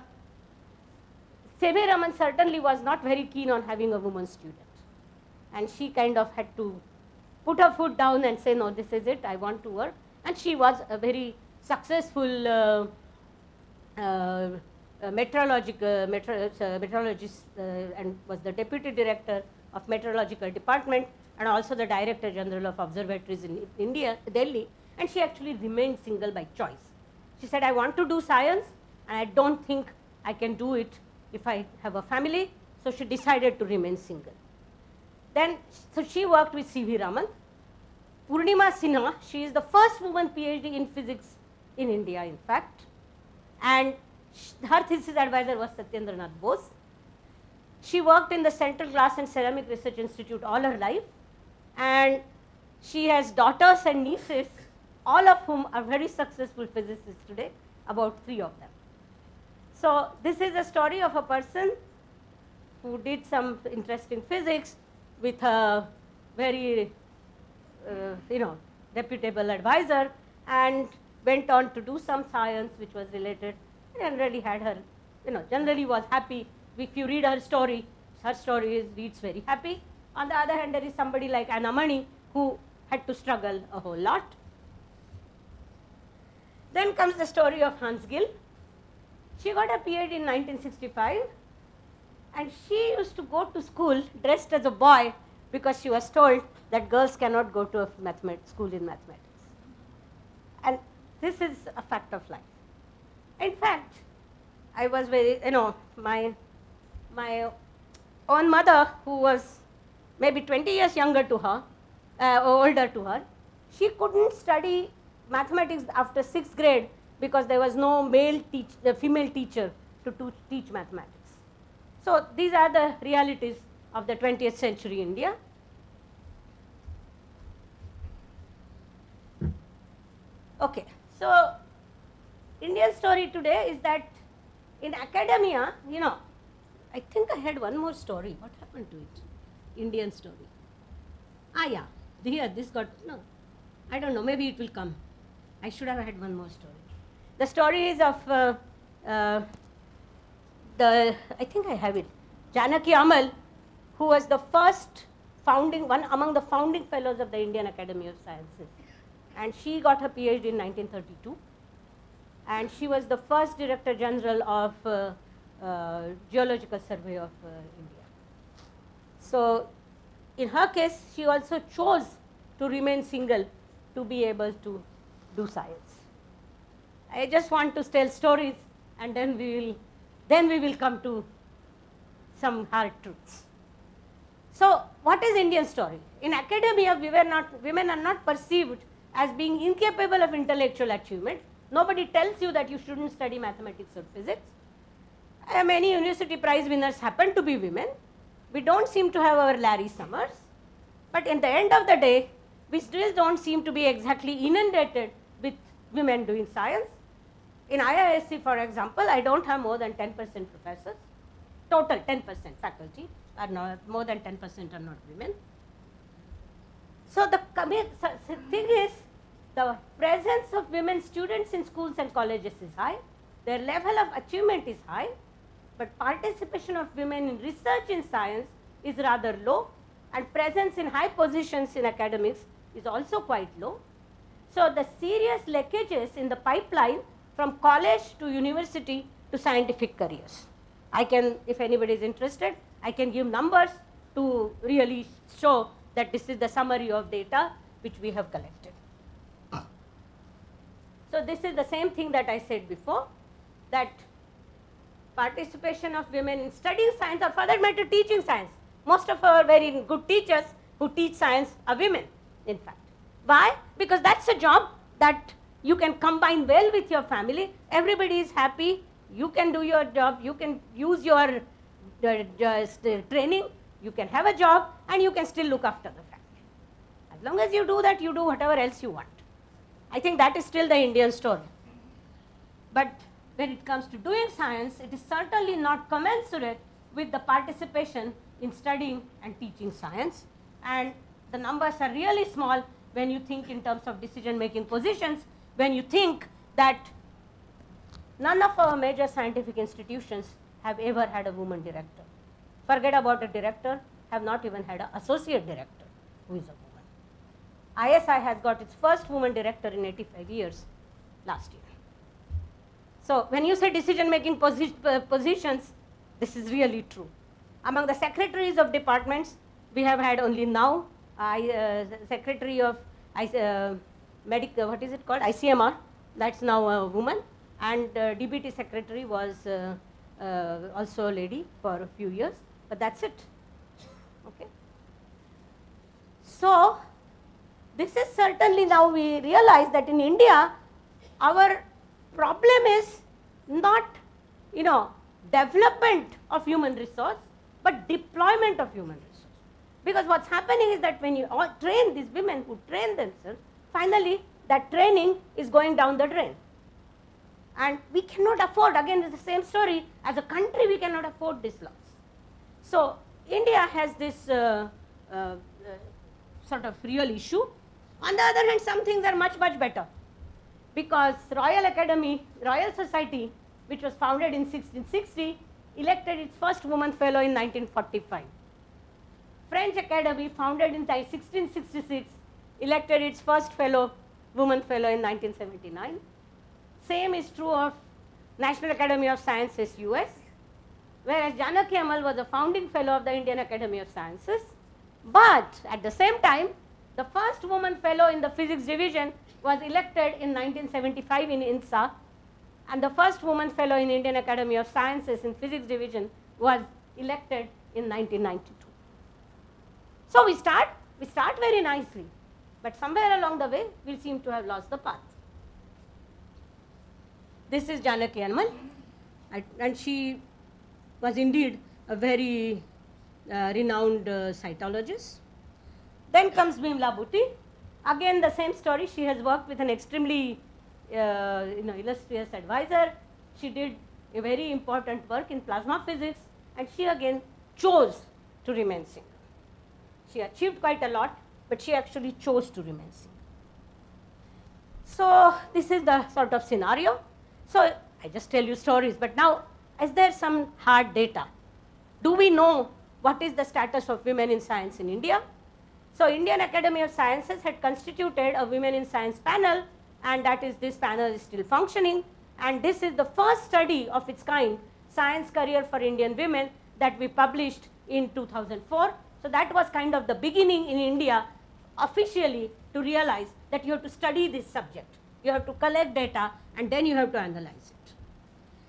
C V Raman certainly was not very keen on having a woman student. And she kind of had to put her foot down and say, no, this is it, I want to work. And she was a very successful uh, uh, Uh, meteorological metro, uh, meteorologist uh, and was the deputy director of meteorological department and also the director general of observatories in India, Delhi, and she actually remained single by choice. She said, I want to do science and I don't think I can do it if I have a family, so she decided to remain single. Then, so she worked with C V Raman. Purnima Sinha, she is the first woman PhD in physics in India, in fact, and her thesis advisor was Satyendranath Bose. She worked in the Central Glass and Ceramic Research Institute all her life, and she has daughters and nieces, all of whom are very successful physicists today, about three of them. So this is a story of a person who did some interesting physics with a very, uh, you know, reputable advisor and went on to do some science which was related. Generally had her, you know, generally was happy. If you read her story, her story is, reads very happy. On the other hand, there is somebody like Anna Mani who had to struggle a whole lot. Then comes the story of Hans Gill. She got a PhD in nineteen sixty-five and she used to go to school dressed as a boy because she was told that girls cannot go to a mathemat- school in mathematics. And this is a fact of life. In fact, I was very, you know, my, my own mother, who was maybe twenty years younger to her, uh, older to her, she couldn't study mathematics after sixth grade because there was no male teach, uh, female teacher to, to teach mathematics. So these are the realities of the twentieth century India. Okay, so Indian story today is that in academia, you know, I think I had one more story. What happened to it? Indian story. Ah, yeah. Here, this got, no. I don't know. Maybe it will come. I should have had one more story. The story is of uh, uh, the, I think I have it, Janaki Amal, who was the first founding, one among the founding fellows of the Indian Academy of Sciences. And she got her PhD in nineteen thirty-two. And she was the first Director General of uh, uh, Geological Survey of uh, India. So in her case, she also chose to remain single to be able to do science. I just want to tell stories and then we will, then we will come to some hard truths. So what is Indian story? In academia, we were not, women are not perceived as being incapable of intellectual achievement. Nobody tells you that you shouldn't study mathematics or physics. Uh, many university prize winners happen to be women. We don't seem to have our Larry Summers. But in the end of the day, we still don't seem to be exactly inundated with women doing science. In I I S C, for example, I don't have more than ten percent professors. Total ten percent faculty are not, more than ten percent are not women. So the thing is, the presence of women students in schools and colleges is high. Their level of achievement is high. But participation of women in research in science is rather low. And presence in high positions in academics is also quite low. So the serious leakages in the pipeline from college to university to scientific careers. I can, if anybody is interested, I can give numbers to really show that this is the summary of data which we have collected. So this is the same thing that I said before, that participation of women in studying science, or for that matter teaching science. Most of our very good teachers who teach science are women, in fact. Why? Because that's a job that you can combine well with your family. Everybody is happy. You can do your job. You can use your uh, just, uh, training. You can have a job, and you can still look after the family. As long as you do that, you do whatever else you want. I think that is still the Indian story. But when it comes to doing science, it is certainly not commensurate with the participation in studying and teaching science. And the numbers are really small when you think in terms of decision-making positions, when you think that none of our major scientific institutions have ever had a woman director. Forget about a director, have not even had an associate director who is a woman. I S I has got its first woman director in eighty-five years last year. So when you say decision-making posi uh, positions, this is really true. Among the secretaries of departments, we have had only now I, uh, secretary of I, uh, medic, uh, what is it called, I C M R, that's now a woman, and uh, D B T secretary was uh, uh, also a lady for a few years, but that's it. Okay. So this is certainly, now we realize that in India, our problem is not, you know, development of human resource, but deployment of human resource. Because what's happening is that when you all train these women who train themselves, finally that training is going down the drain. And we cannot afford, again it's the same story, as a country we cannot afford this loss. So India has this uh, uh, uh, sort of real issue. On the other hand, some things are much, much better. Because Royal Academy, Royal Society, which was founded in sixteen sixty, elected its first woman fellow in nineteen forty-five. French Academy, founded in sixteen sixty-six, elected its first fellow, woman fellow in nineteen seventy-nine. Same is true of National Academy of Sciences, U S, whereas Janaki Amal was a founding fellow of the Indian Academy of Sciences. But at the same time, the first woman fellow in the physics division was elected in nineteen seventy-five in INSA, and the first woman fellow in Indian Academy of Sciences in physics division was elected in nineteen ninety-two. So we start, we start very nicely, but somewhere along the way, we seem to have lost the path. This is Janaki Amal, and she was indeed a very uh, renowned uh, cytologist. Then comes Bimla Bhuti. Again, the same story. She has worked with an extremely uh, you know, illustrious advisor. She did a very important work in plasma physics, and she again chose to remain single. She achieved quite a lot, but she actually chose to remain single. So this is the sort of scenario. So I just tell you stories, but now is there some hard data? Do we know what is the status of women in science in India? So Indian Academy of Sciences had constituted a Women in Science panel, and that is, this panel is still functioning, and this is the first study of its kind, Science Career for Indian Women, that we published in two thousand four. So that was kind of the beginning in India officially to realize that you have to study this subject. You have to collect data, and then you have to analyze it.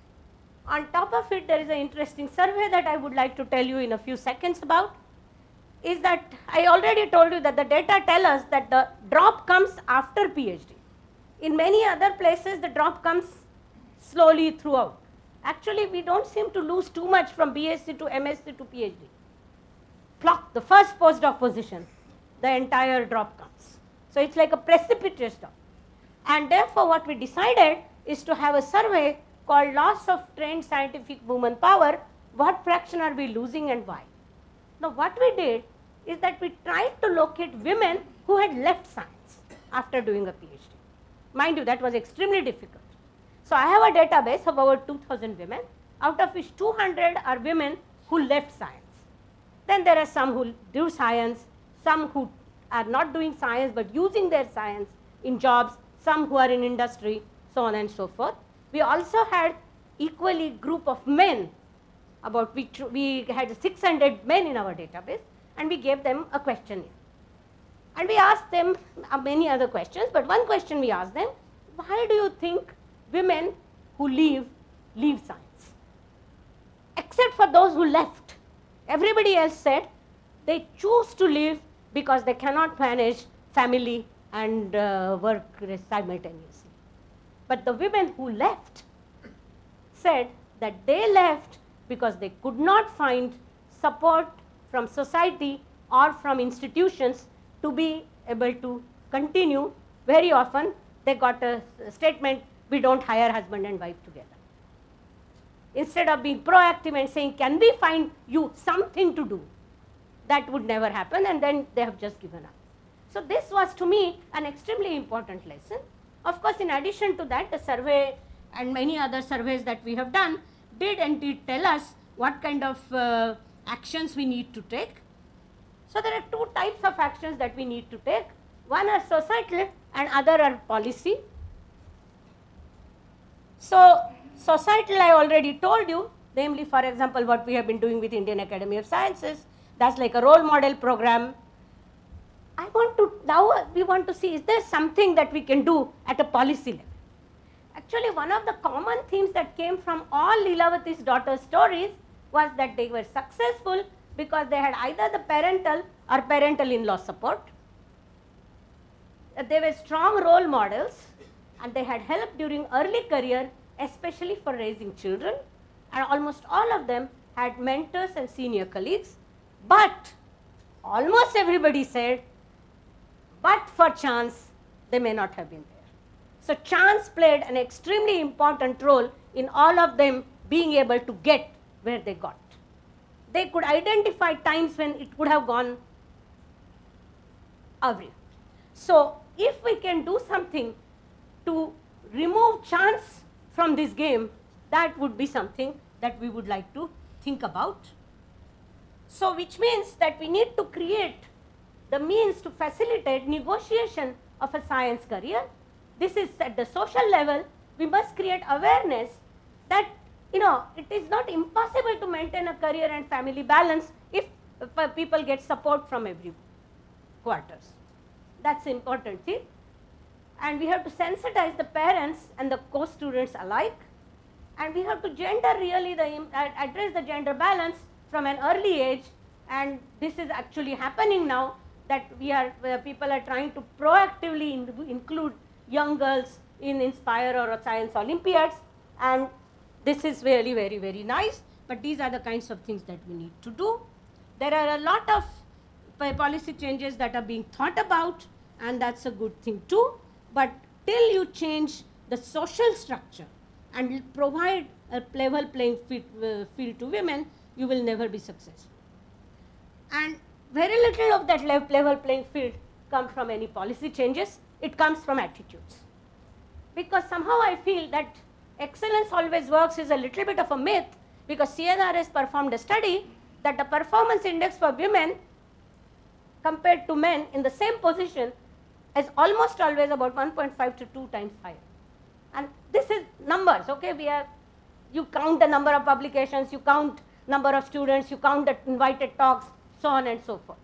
On top of it, there is an interesting survey that I would like to tell you in a few seconds about. is that I already told you that the data tell us that the drop comes after PhD. In many other places, the drop comes slowly throughout. Actually, we don't seem to lose too much from B S c to M S c to PhD. Pluck the first postdoc position, the entire drop comes. So it's like a precipitous drop. And therefore, what we decided is to have a survey called Loss of Trained Scientific Woman Power. What fraction are we losing and why? Now, what we did is that we tried to locate women who had left science after doing a PhD. Mind you, that was extremely difficult. So I have a database of over two thousand women, out of which two hundred are women who left science. Then there are some who do science, some who are not doing science but using their science in jobs, some who are in industry, so on and so forth. We also had equally group of men, about we, we had six hundred men in our database, and we gave them a questionnaire. And we asked them uh, many other questions, but one question we asked them, why do you think women who leave, leave science? Except for those who left. Everybody else said they choose to leave because they cannot manage family and uh, work simultaneously. But the women who left said that they left because they could not find support from society or from institutions to be able to continue. Very often they got a statement, we don't hire husband and wife together. Instead of being proactive and saying, can we find you something to do? That would never happen, and then they have just given up. So this was to me an extremely important lesson. Of course, in addition to that, the survey and many other surveys that we have done did indeed tell us what kind of uh, actions we need to take. So there are two types of actions that we need to take. One are societal and other are policy. So societal I already told you, namely for example what we have been doing with Indian Academy of Sciences. That's like a role model program. I want to, now we want to see, is there something that we can do at a policy level? Actually, one of the common themes that came from all Leelavati's daughter stories was that they were successful because they had either the parental or parental in-law support. They were strong role models and they had help during early career, especially for raising children, and almost all of them had mentors and senior colleagues. But almost everybody said, but for chance, they may not have been there. So chance played an extremely important role in all of them being able to get where they got. They could identify times when it would have gone awry. So if we can do something to remove chance from this game, that would be something that we would like to think about. So which means that we need to create the means to facilitate negotiation of a science career. This is at the social level. We must create awareness that, you know, it is not impossible to maintain a career and family balance if, if people get support from every quarters. That's an important thing. And we have to sensitize the parents and the co-students alike. And we have to gender really the, address the gender balance from an early age. And this is actually happening now, that we are, uh, people are trying to proactively in, include young girls in Inspire or Science Olympiads, and this is really very, very nice, but these are the kinds of things that we need to do. There are a lot of policy changes that are being thought about, and that's a good thing too, but till you change the social structure and provide a level playing field, uh, field to women, you will never be successful. And very little of that level playing field comes from any policy changes. It comes from attitudes. Because somehow I feel that excellence always works is a little bit of a myth, because C N R S performed a study that the performance index for women compared to men in the same position is almost always about one point five to two times higher. And this is numbers, okay? We are, you count the number of publications, you count number of students, you count the invited talks, so on and so forth.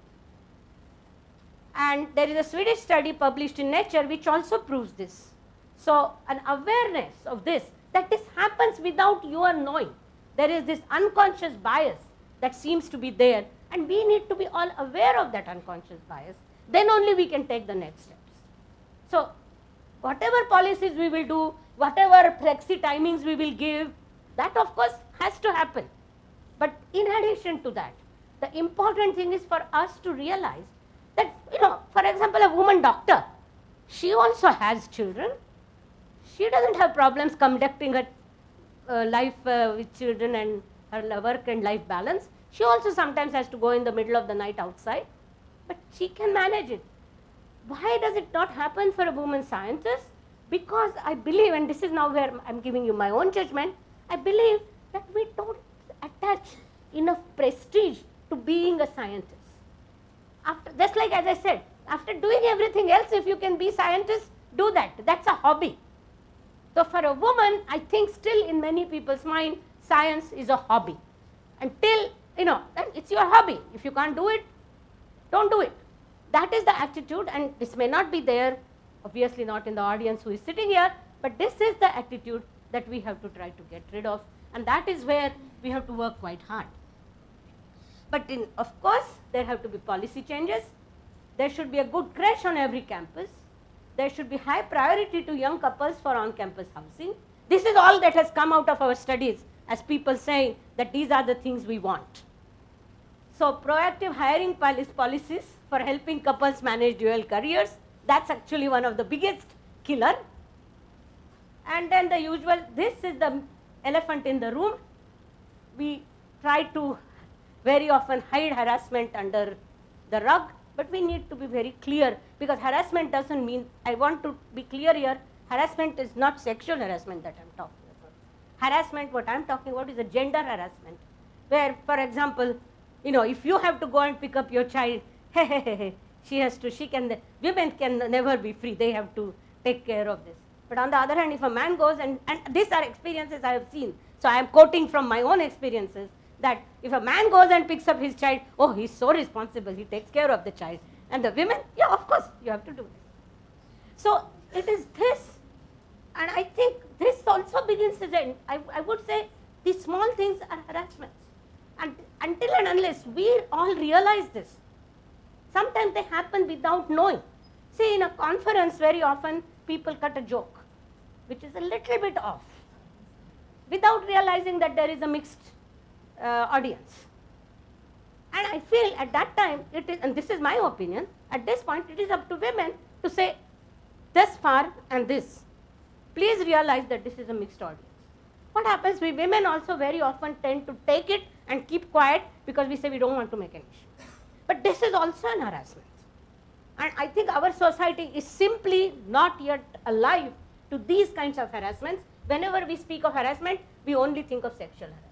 And there is a Swedish study published in Nature which also proves this. So an awareness of this, that this happens without your knowing. There is this unconscious bias that seems to be there, And we need to be all aware of that unconscious bias. Then only we can take the next steps. So whatever policies we will do, whatever flexi timings we will give, that of course has to happen. But in addition to that, the important thing is for us to realize that, you know, for example, a woman doctor, she also has children. She doesn't have problems conducting her uh, life uh, with children and her work and life balance. She also sometimes has to go in the middle of the night outside, but she can manage it. Why does it not happen for a woman scientist? Because I believe, and this is now where I'm giving you my own judgment, I believe that we don't attach enough prestige to being a scientist. After, just like as I said, after doing everything else, if you can be scientist, do that. That's a hobby. So for a woman, I think still in many people's mind, science is a hobby. Until, you know, it's your hobby. If you can't do it, don't do it. That is the attitude, and this may not be there, obviously not in the audience who is sitting here, but this is the attitude that we have to try to get rid of, and that is where we have to work quite hard. But in, of course, there have to be policy changes. There should be a good creche on every campus. There should be high priority to young couples for on-campus housing. This is all that has come out of our studies as people saying that these are the things we want. So proactive hiring policies for helping couples manage dual careers, that's actually one of the biggest killer. And then the usual, this is the elephant in the room. We try to very often hide harassment under the rug, but we need to be very clear, because harassment doesn't mean, I want to be clear here, harassment is not sexual harassment that I'm talking about. Harassment, what I'm talking about is a gender harassment, where, for example, you know, if you have to go and pick up your child, hey, hey, hey, hey, she has to, she can, women can never be free, they have to take care of this. But on the other hand, if a man goes, and, and these are experiences I have seen, so I am quoting from my own experiences, that if a man goes and picks up his child, oh, he's so responsible, he takes care of the child. And the women, yeah, of course, you have to do this. So it is this, and I think this also begins as a, I, I would say, these small things are harassments. And until and unless we all realize this, sometimes they happen without knowing. See, in a conference, very often people cut a joke, which is a little bit off, without realizing that there is a mixed uh, audience. And I feel at that time, it is, and this is my opinion, at this point, it is up to women to say, this far and this. Please realize that this is a mixed audience. What happens, we women also very often tend to take it and keep quiet because we say we don't want to make an issue. But this is also an harassment. And I think our society is simply not yet alive to these kinds of harassments. Whenever we speak of harassment, we only think of sexual harassment.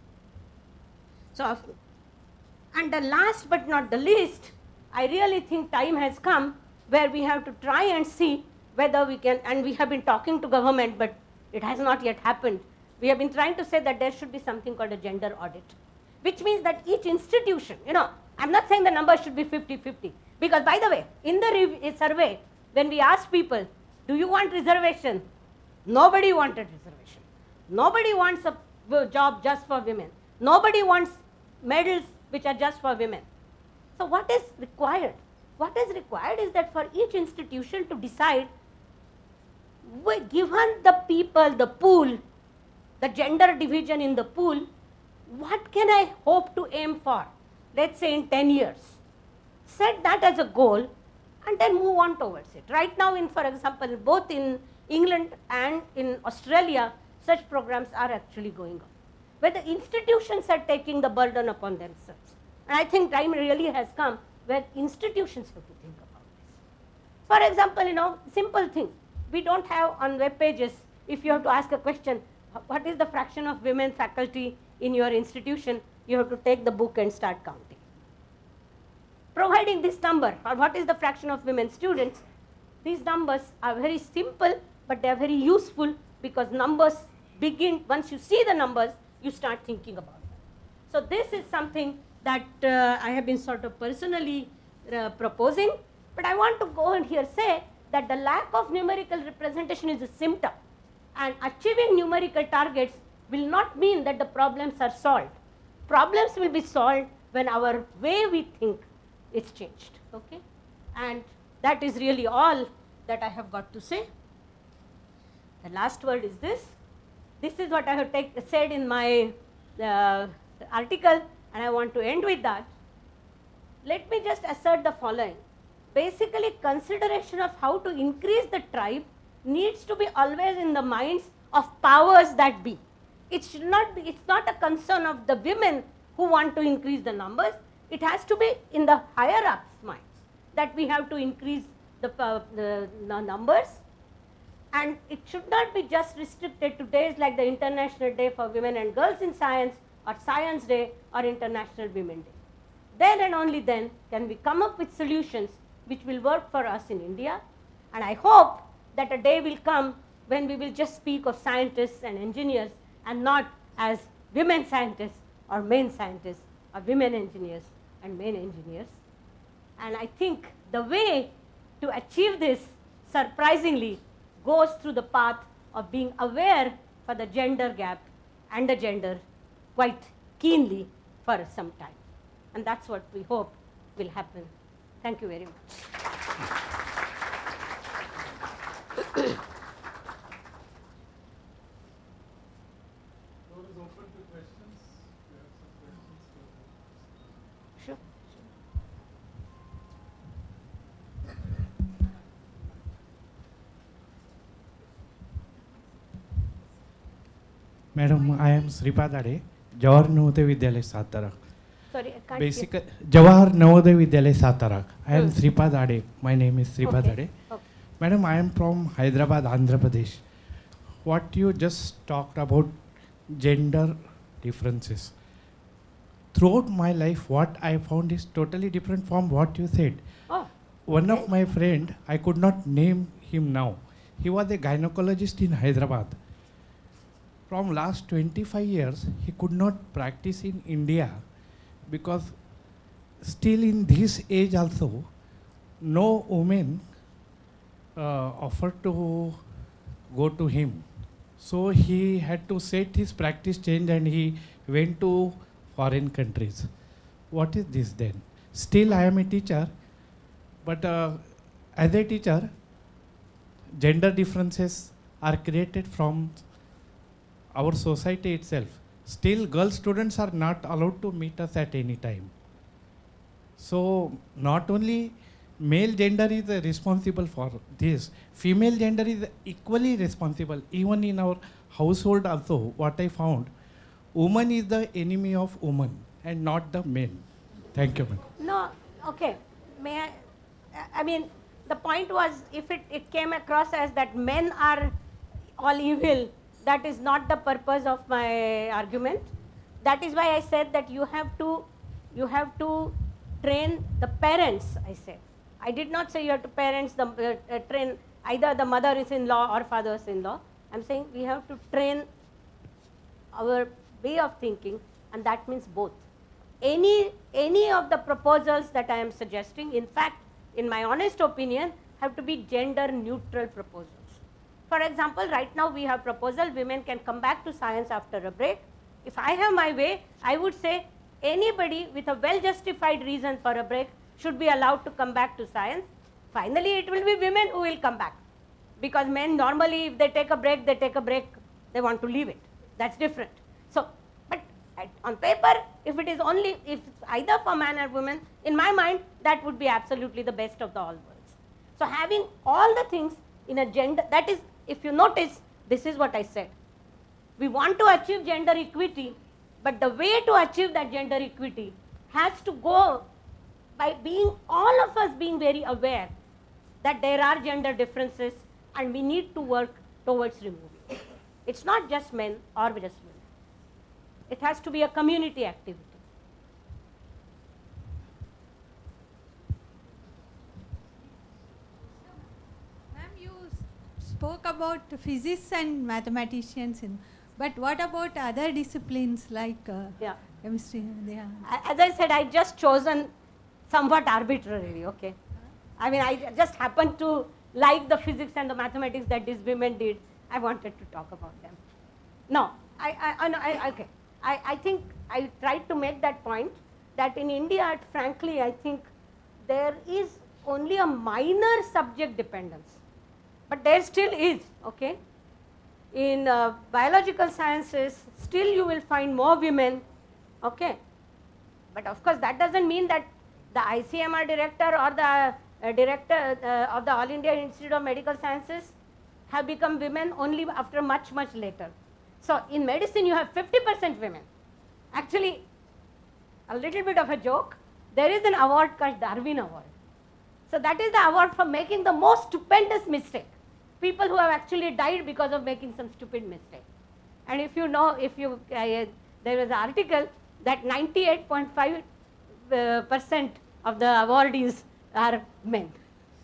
So, and the last but not the least, I really think time has come where we have to try and see whether we can, and we have been talking to government, but it has not yet happened. We have been trying to say that there should be something called a gender audit, which means that each institution, you know, I'm not saying the number should be fifty fifty, because by the way, in the survey, when we asked people, do you want reservation? Nobody wanted reservation. Nobody wants a job just for women. Nobody wants medals which are just for women. So what is required? What is required is that for each institution to decide, given the people, the pool, the gender division in the pool, what can I hope to aim for? Let's say in ten years. Set that as a goal and then move on towards it. Right now, in, for example, both in England and in Australia, such programs are actually going on, where the institutions are taking the burden upon themselves. And I think time really has come where institutions have to think about this. For example, you know, simple thing. We don't have on web pages, if you have to ask a question, what is the fraction of women faculty in your institution, you have to take the book and start counting. Providing this number, or what is the fraction of women students, these numbers are very simple, but they are very useful because numbers begin, once you see the numbers, you start thinking about them. So this is something that uh, I have been sort of personally uh, proposing, but I want to go and here say that the lack of numerical representation is a symptom, and achieving numerical targets will not mean that the problems are solved. Problems will be solved when our way we think is changed. Okay? And that is really all that I have got to say. The last word is this. This is what I have take, said in my uh, article, and I want to end with that. Let me just assert the following. Basically, consideration of how to increase the tribe needs to be always in the minds of powers that be. It should not be, it's not a concern of the women who want to increase the numbers. It has to be in the higher ups' minds that we have to increase the, uh, the, the numbers. And it should not be just restricted to days like the International Day for Women and Girls in Science, or Science Day, or International Women Day. Then and only then can we come up with solutions which will work for us in India. And I hope that a day will come when we will just speak of scientists and engineers and not as women scientists or men scientists or women engineers and men engineers. And I think the way to achieve this, surprisingly, goes through the path of being aware for the gender gap and the gender quite keenly for some time. And that's what we hope will happen. Thank you very much. Floor is open to questions. We have some questions for Sure. Madam, I am Sripad Ade, Jawahar Navodaya Vidyalaya Satara. Sorry, I can't Basic hear. Jawahar Navodaya Vidyalaya Satara. I am Hmm. Sripad Ade. My name is Sripad Okay. Ade. Okay. Madam, I am from Hyderabad, Andhra Pradesh. What you just talked about gender differences. Throughout my life, what I found is totally different from what you said. Oh, One okay. of my friend, I could not name him now. He was a gynecologist in Hyderabad. From last twenty-five years, he could not practice in India because still in this age also, no woman uh, offered to go to him. So he had to set his practice change and he went to foreign countries. What is this then? Still I am a teacher, but uh, as a teacher, gender differences are created from our society itself. Still girl students are not allowed to meet us at any time. So not only male gender is uh, responsible for this, female gender is equally responsible. Even in our household also, what I found, woman is the enemy of woman and not the men. Thank you, ma'am. No, okay. May I? I mean, the point was, if it, it came across as that men are all evil, that is not the purpose of my argument. That is why I said that you have to, you have to train the parents, I said. I did not say you have to parents, the, uh, uh, train either the mother-in-law or fathers-in-law. I'm saying we have to train our way of thinking, and that means both. Any, any of the proposals that I am suggesting, in fact, in my honest opinion, have to be gender-neutral proposals. For example, right now we have proposal, women can come back to science after a break. If I have my way, I would say anybody with a well-justified reason for a break should be allowed to come back to science. Finally, it will be women who will come back. Because men normally, if they take a break, they take a break, they want to leave it. That's different. So, but at, on paper, if it is only, if it's either for man or woman, in my mind, that would be absolutely the best of the all worlds. So having all the things in a gender, that is, if you notice, this is what I said. We want to achieve gender equity, but the way to achieve that gender equity has to go by being, all of us being very aware that there are gender differences and we need to work towards removing it. It's not just men or just women. It has to be a community activity. Ma'am, you s- spoke about physics and mathematicians, in, but what about other disciplines like uh, Yeah. chemistry? Yeah. As I said, I just chosen somewhat arbitrarily, okay? I mean, I just happened to like the physics and the mathematics that these women did. I wanted to talk about them. No, I, I, I, no, I okay. I, I think I tried to make that point that in India, frankly, I think there is only a minor subject dependence, but there still is, okay? In uh, biological sciences, still you will find more women, okay? But of course, that doesn't mean that the I C M R director or the uh, director uh, of the All India Institute of Medical Sciences have become women only after much, much later. So in medicine, you have fifty percent women. Actually, a little bit of a joke, there is an award called Darwin Award. So that is the award for making the most stupendous mistake. People who have actually died because of making some stupid mistake. And if you know, if you, uh, there was an article that ninety-eight point five percent uh, of the awardees are men.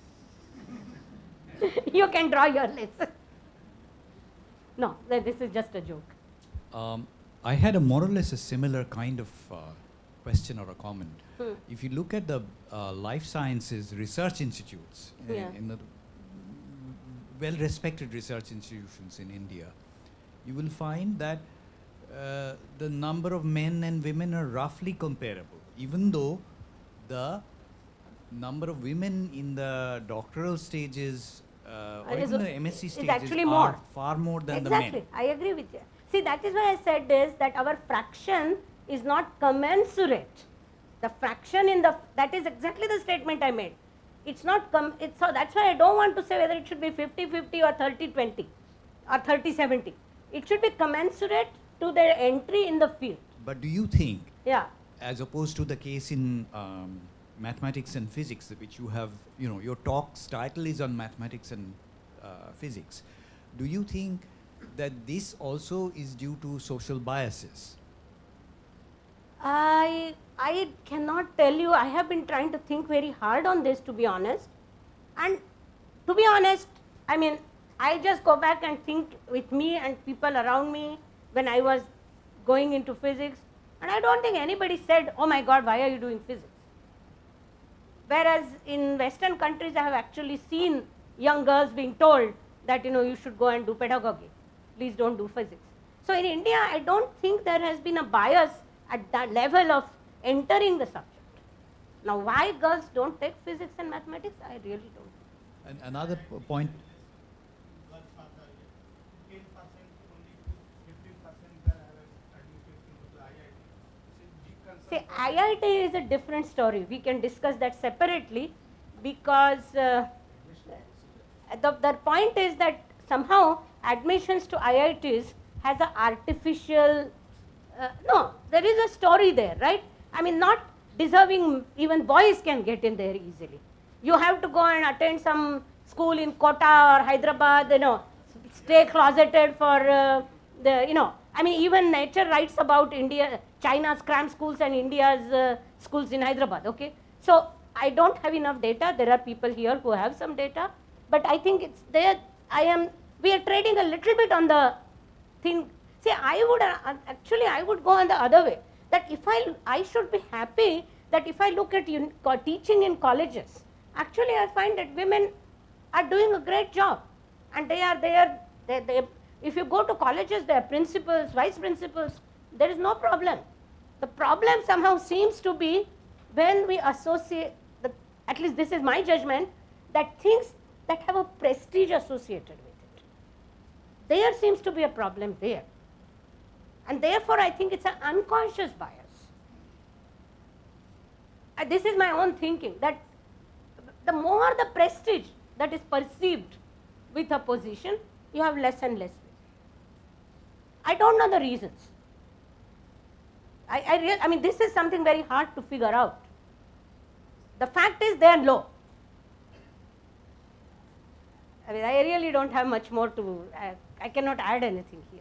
You can draw your list. No, this is just a joke. Um, I had a more or less a similar kind of uh, question or a comment. Hmm. If you look at the uh, life sciences research institutes, uh, Yeah. in the well-respected research institutions in India, you will find that uh, the number of men and women are roughly comparable, even though the number of women in the doctoral stages uh, or Is even o- the M S c is stages actually are more. far more than Exactly, the men. I agree with you. See, that is why I said is that our fraction is not commensurate. The fraction in the, that is exactly the statement I made. It's not, com it's, so that's why I don't want to say whether it should be fifty fifty or thirty twenty or thirty seventy. It should be commensurate to their entry in the field. But do you think, Yeah. as opposed to the case in um, mathematics and physics, which you have, you know, your talk's title is on mathematics and uh, physics, do you think that this also is due to social biases? I, I cannot tell you. I have been trying to think very hard on this, to be honest. And to be honest, I mean, I just go back and think with me and people around me when I was going into physics, and I don't think anybody said, oh my God, why are you doing physics? Whereas in Western countries, I have actually seen young girls being told that, you know, you should go and do pedagogy. Please don't do physics. So in India, I don't think there has been a bias at that level of entering the subject. Now, why girls don't take physics and mathematics, I really don't. And another p- point, See, I I T is a different story. We can discuss that separately because uh, the, the point is that somehow admissions to I I Ts has an artificial, uh, no, there is a story there, right? I mean, not deserving, even boys can get in there easily. You have to go and attend some school in Kota or Hyderabad, you know, stay closeted for uh, the, you know, I mean, even Nature writes about India, China's cram schools and India's uh, schools in Hyderabad, okay? So, I don't have enough data. There are people here who have some data, but I think it's there. I am, we are trading a little bit on the thing. See, I would, uh, actually, I would go on the other way, that if I, I should be happy that if I look at un, teaching in colleges, actually, I find that women are doing a great job, and they are there, they, they, if you go to colleges, there are principals, vice principals, there is no problem. The problem somehow seems to be when we associate, the, at least this is my judgment, that things that have a prestige associated with it. There seems to be a problem there. And therefore, I think it's an unconscious bias. Uh, this is my own thinking, that the more the prestige that is perceived with a position, you have less and less. I don't know the reasons. I, I, real, I mean, this is something very hard to figure out. The fact is they are low. I mean, I really don't have much more to, I, I cannot add anything here.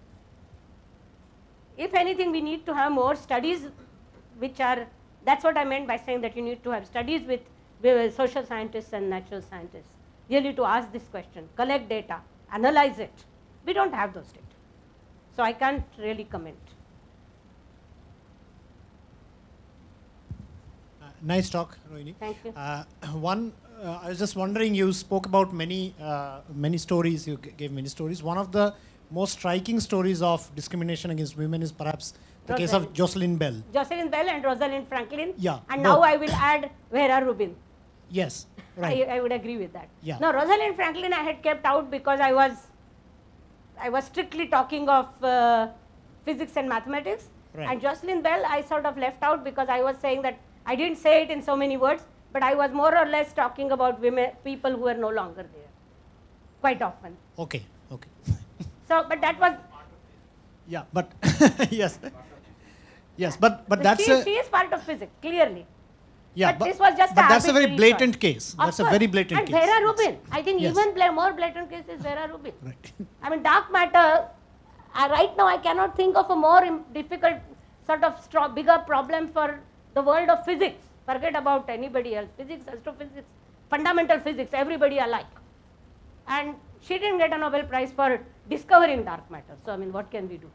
If anything, we need to have more studies which are, that's what I meant by saying that you need to have studies with, with social scientists and natural scientists, really to ask this question, collect data, analyze it. We don't have those data. So I can't really comment. Uh, nice talk, Rohini. Thank you. Uh, one, uh, I was just wondering, you spoke about many, uh, many stories, you g- gave many stories. One of the most striking stories of discrimination against women is perhaps the case of Rosalind. Jocelyn Bell. Jocelyn Bell and Rosalind Franklin. Yeah, And both. now I will add Vera Rubin. Yes, right. I, I would agree with that. Yeah. Now, Rosalind Franklin I had kept out because I was, I was strictly talking of uh, physics and mathematics. Right. And Jocelyn Bell I sort of left out because I was saying that I didn't say it in so many words, but I was more or less talking about women, people who are no longer there, quite often. Okay, okay. So, but that was. Yeah, but yes, yes, but but But that's she, a she is part of physics, clearly. yeah, but this was just but a that's a very arbitrary blatant choice. case. Of That's a course. very blatant and case. Vera Yes. Rubin, I think Yes. even bla more blatant case is Vera Rubin. Right. I mean, dark matter. Uh, right now, I cannot think of a more im- difficult, sort of straw, bigger problem for the world of physics. Forget about anybody else. Physics, astrophysics, fundamental physics, everybody alike. And she didn't get a Nobel Prize for discovering dark matter. So, I mean, what can we do?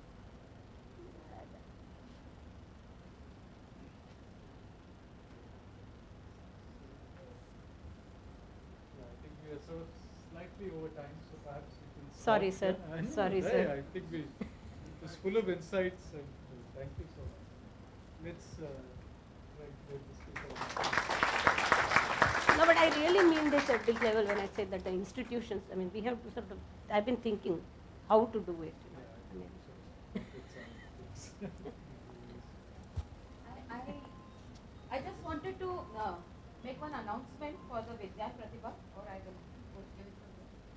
I think we are sort of slightly over time, so perhaps we can stop Sorry, sir. here. I know, Sorry, hey, sir. I think we, it was full of insights, and uh, thank you so much. Let's uh, right, let the speaker. No, but I really mean this at this level when I say that the institutions, I mean, we have to sort of, I've been thinking how to do it. You know? I mean, I, I, I just wanted to uh, make one announcement for the Vidya Pratibha, or I will give it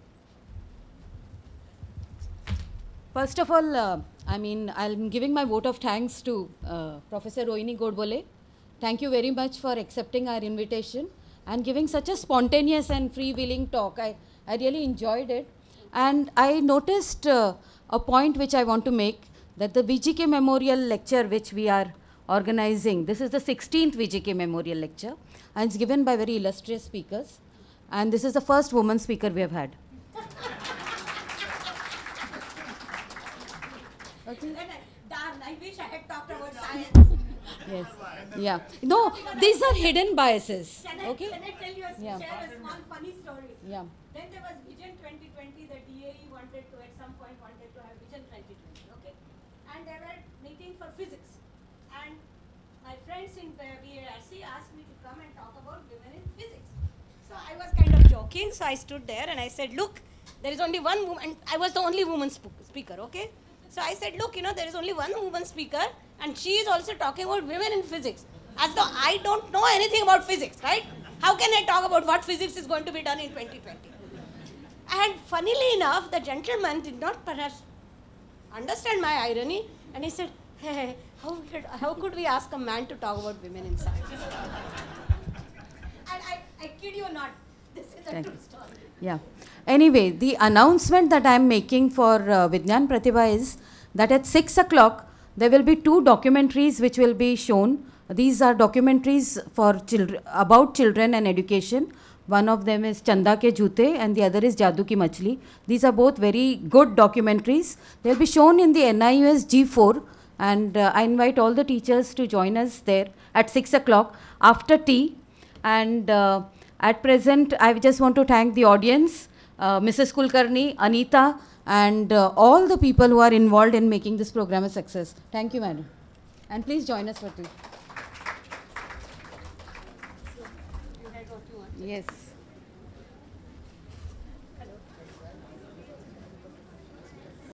to you. First of all, uh, I mean, I'm giving my vote of thanks to uh, Professor Rohini Godbole. Thank you very much for accepting our invitation and giving such a spontaneous and free-willing talk. I, I really enjoyed it. And I noticed uh, a point which I want to make, that the V G K Memorial Lecture which we are organizing, this is the sixteenth V G K Memorial Lecture, and it's given by very illustrious speakers. And this is the first woman speaker we have had. Okay. Darn, I wish I had talked about science. Yes. Yeah. No, these are hidden biases. Can I, Okay. can I tell you a, Yeah. share a small funny story? Yeah. Then there was Vision twenty twenty, the D A E wanted to, at some point wanted to have Vision twenty twenty, okay? And they were meeting for physics. And my friends in the V A R C asked me to come and talk about women in physics. So I was kind of joking, so I stood there and I said, look, there is only one woman, I was the only woman sp speaker, okay? So I said, look, you know, there is only one woman speaker and she is also talking about women in physics. As though I don't know anything about physics, right? How can I talk about what physics is going to be done in twenty twenty? And funnily enough, the gentleman did not perhaps understand my irony, and he said, hey, how, could, how could we ask a man to talk about women in science? And I, I kid you not, this is a Thank true you. story. Yeah. Anyway, the announcement that I am making for uh, Vijnan Pratibha is that at six o'clock there will be two documentaries which will be shown. These are documentaries for children, about children and education. One of them is Chanda Ke Jute and the other is Jadoo Ki Machli. These are both very good documentaries. They will be shown in the N I U S G four, and uh, I invite all the teachers to join us there at six o'clock after tea. And uh, at present, I just want to thank the audience, uh, Missus Kulkarni, Anita, and uh, all the people who are involved in making this program a success. Thank you, madam. And please join us for tea. you had what you want. Yes.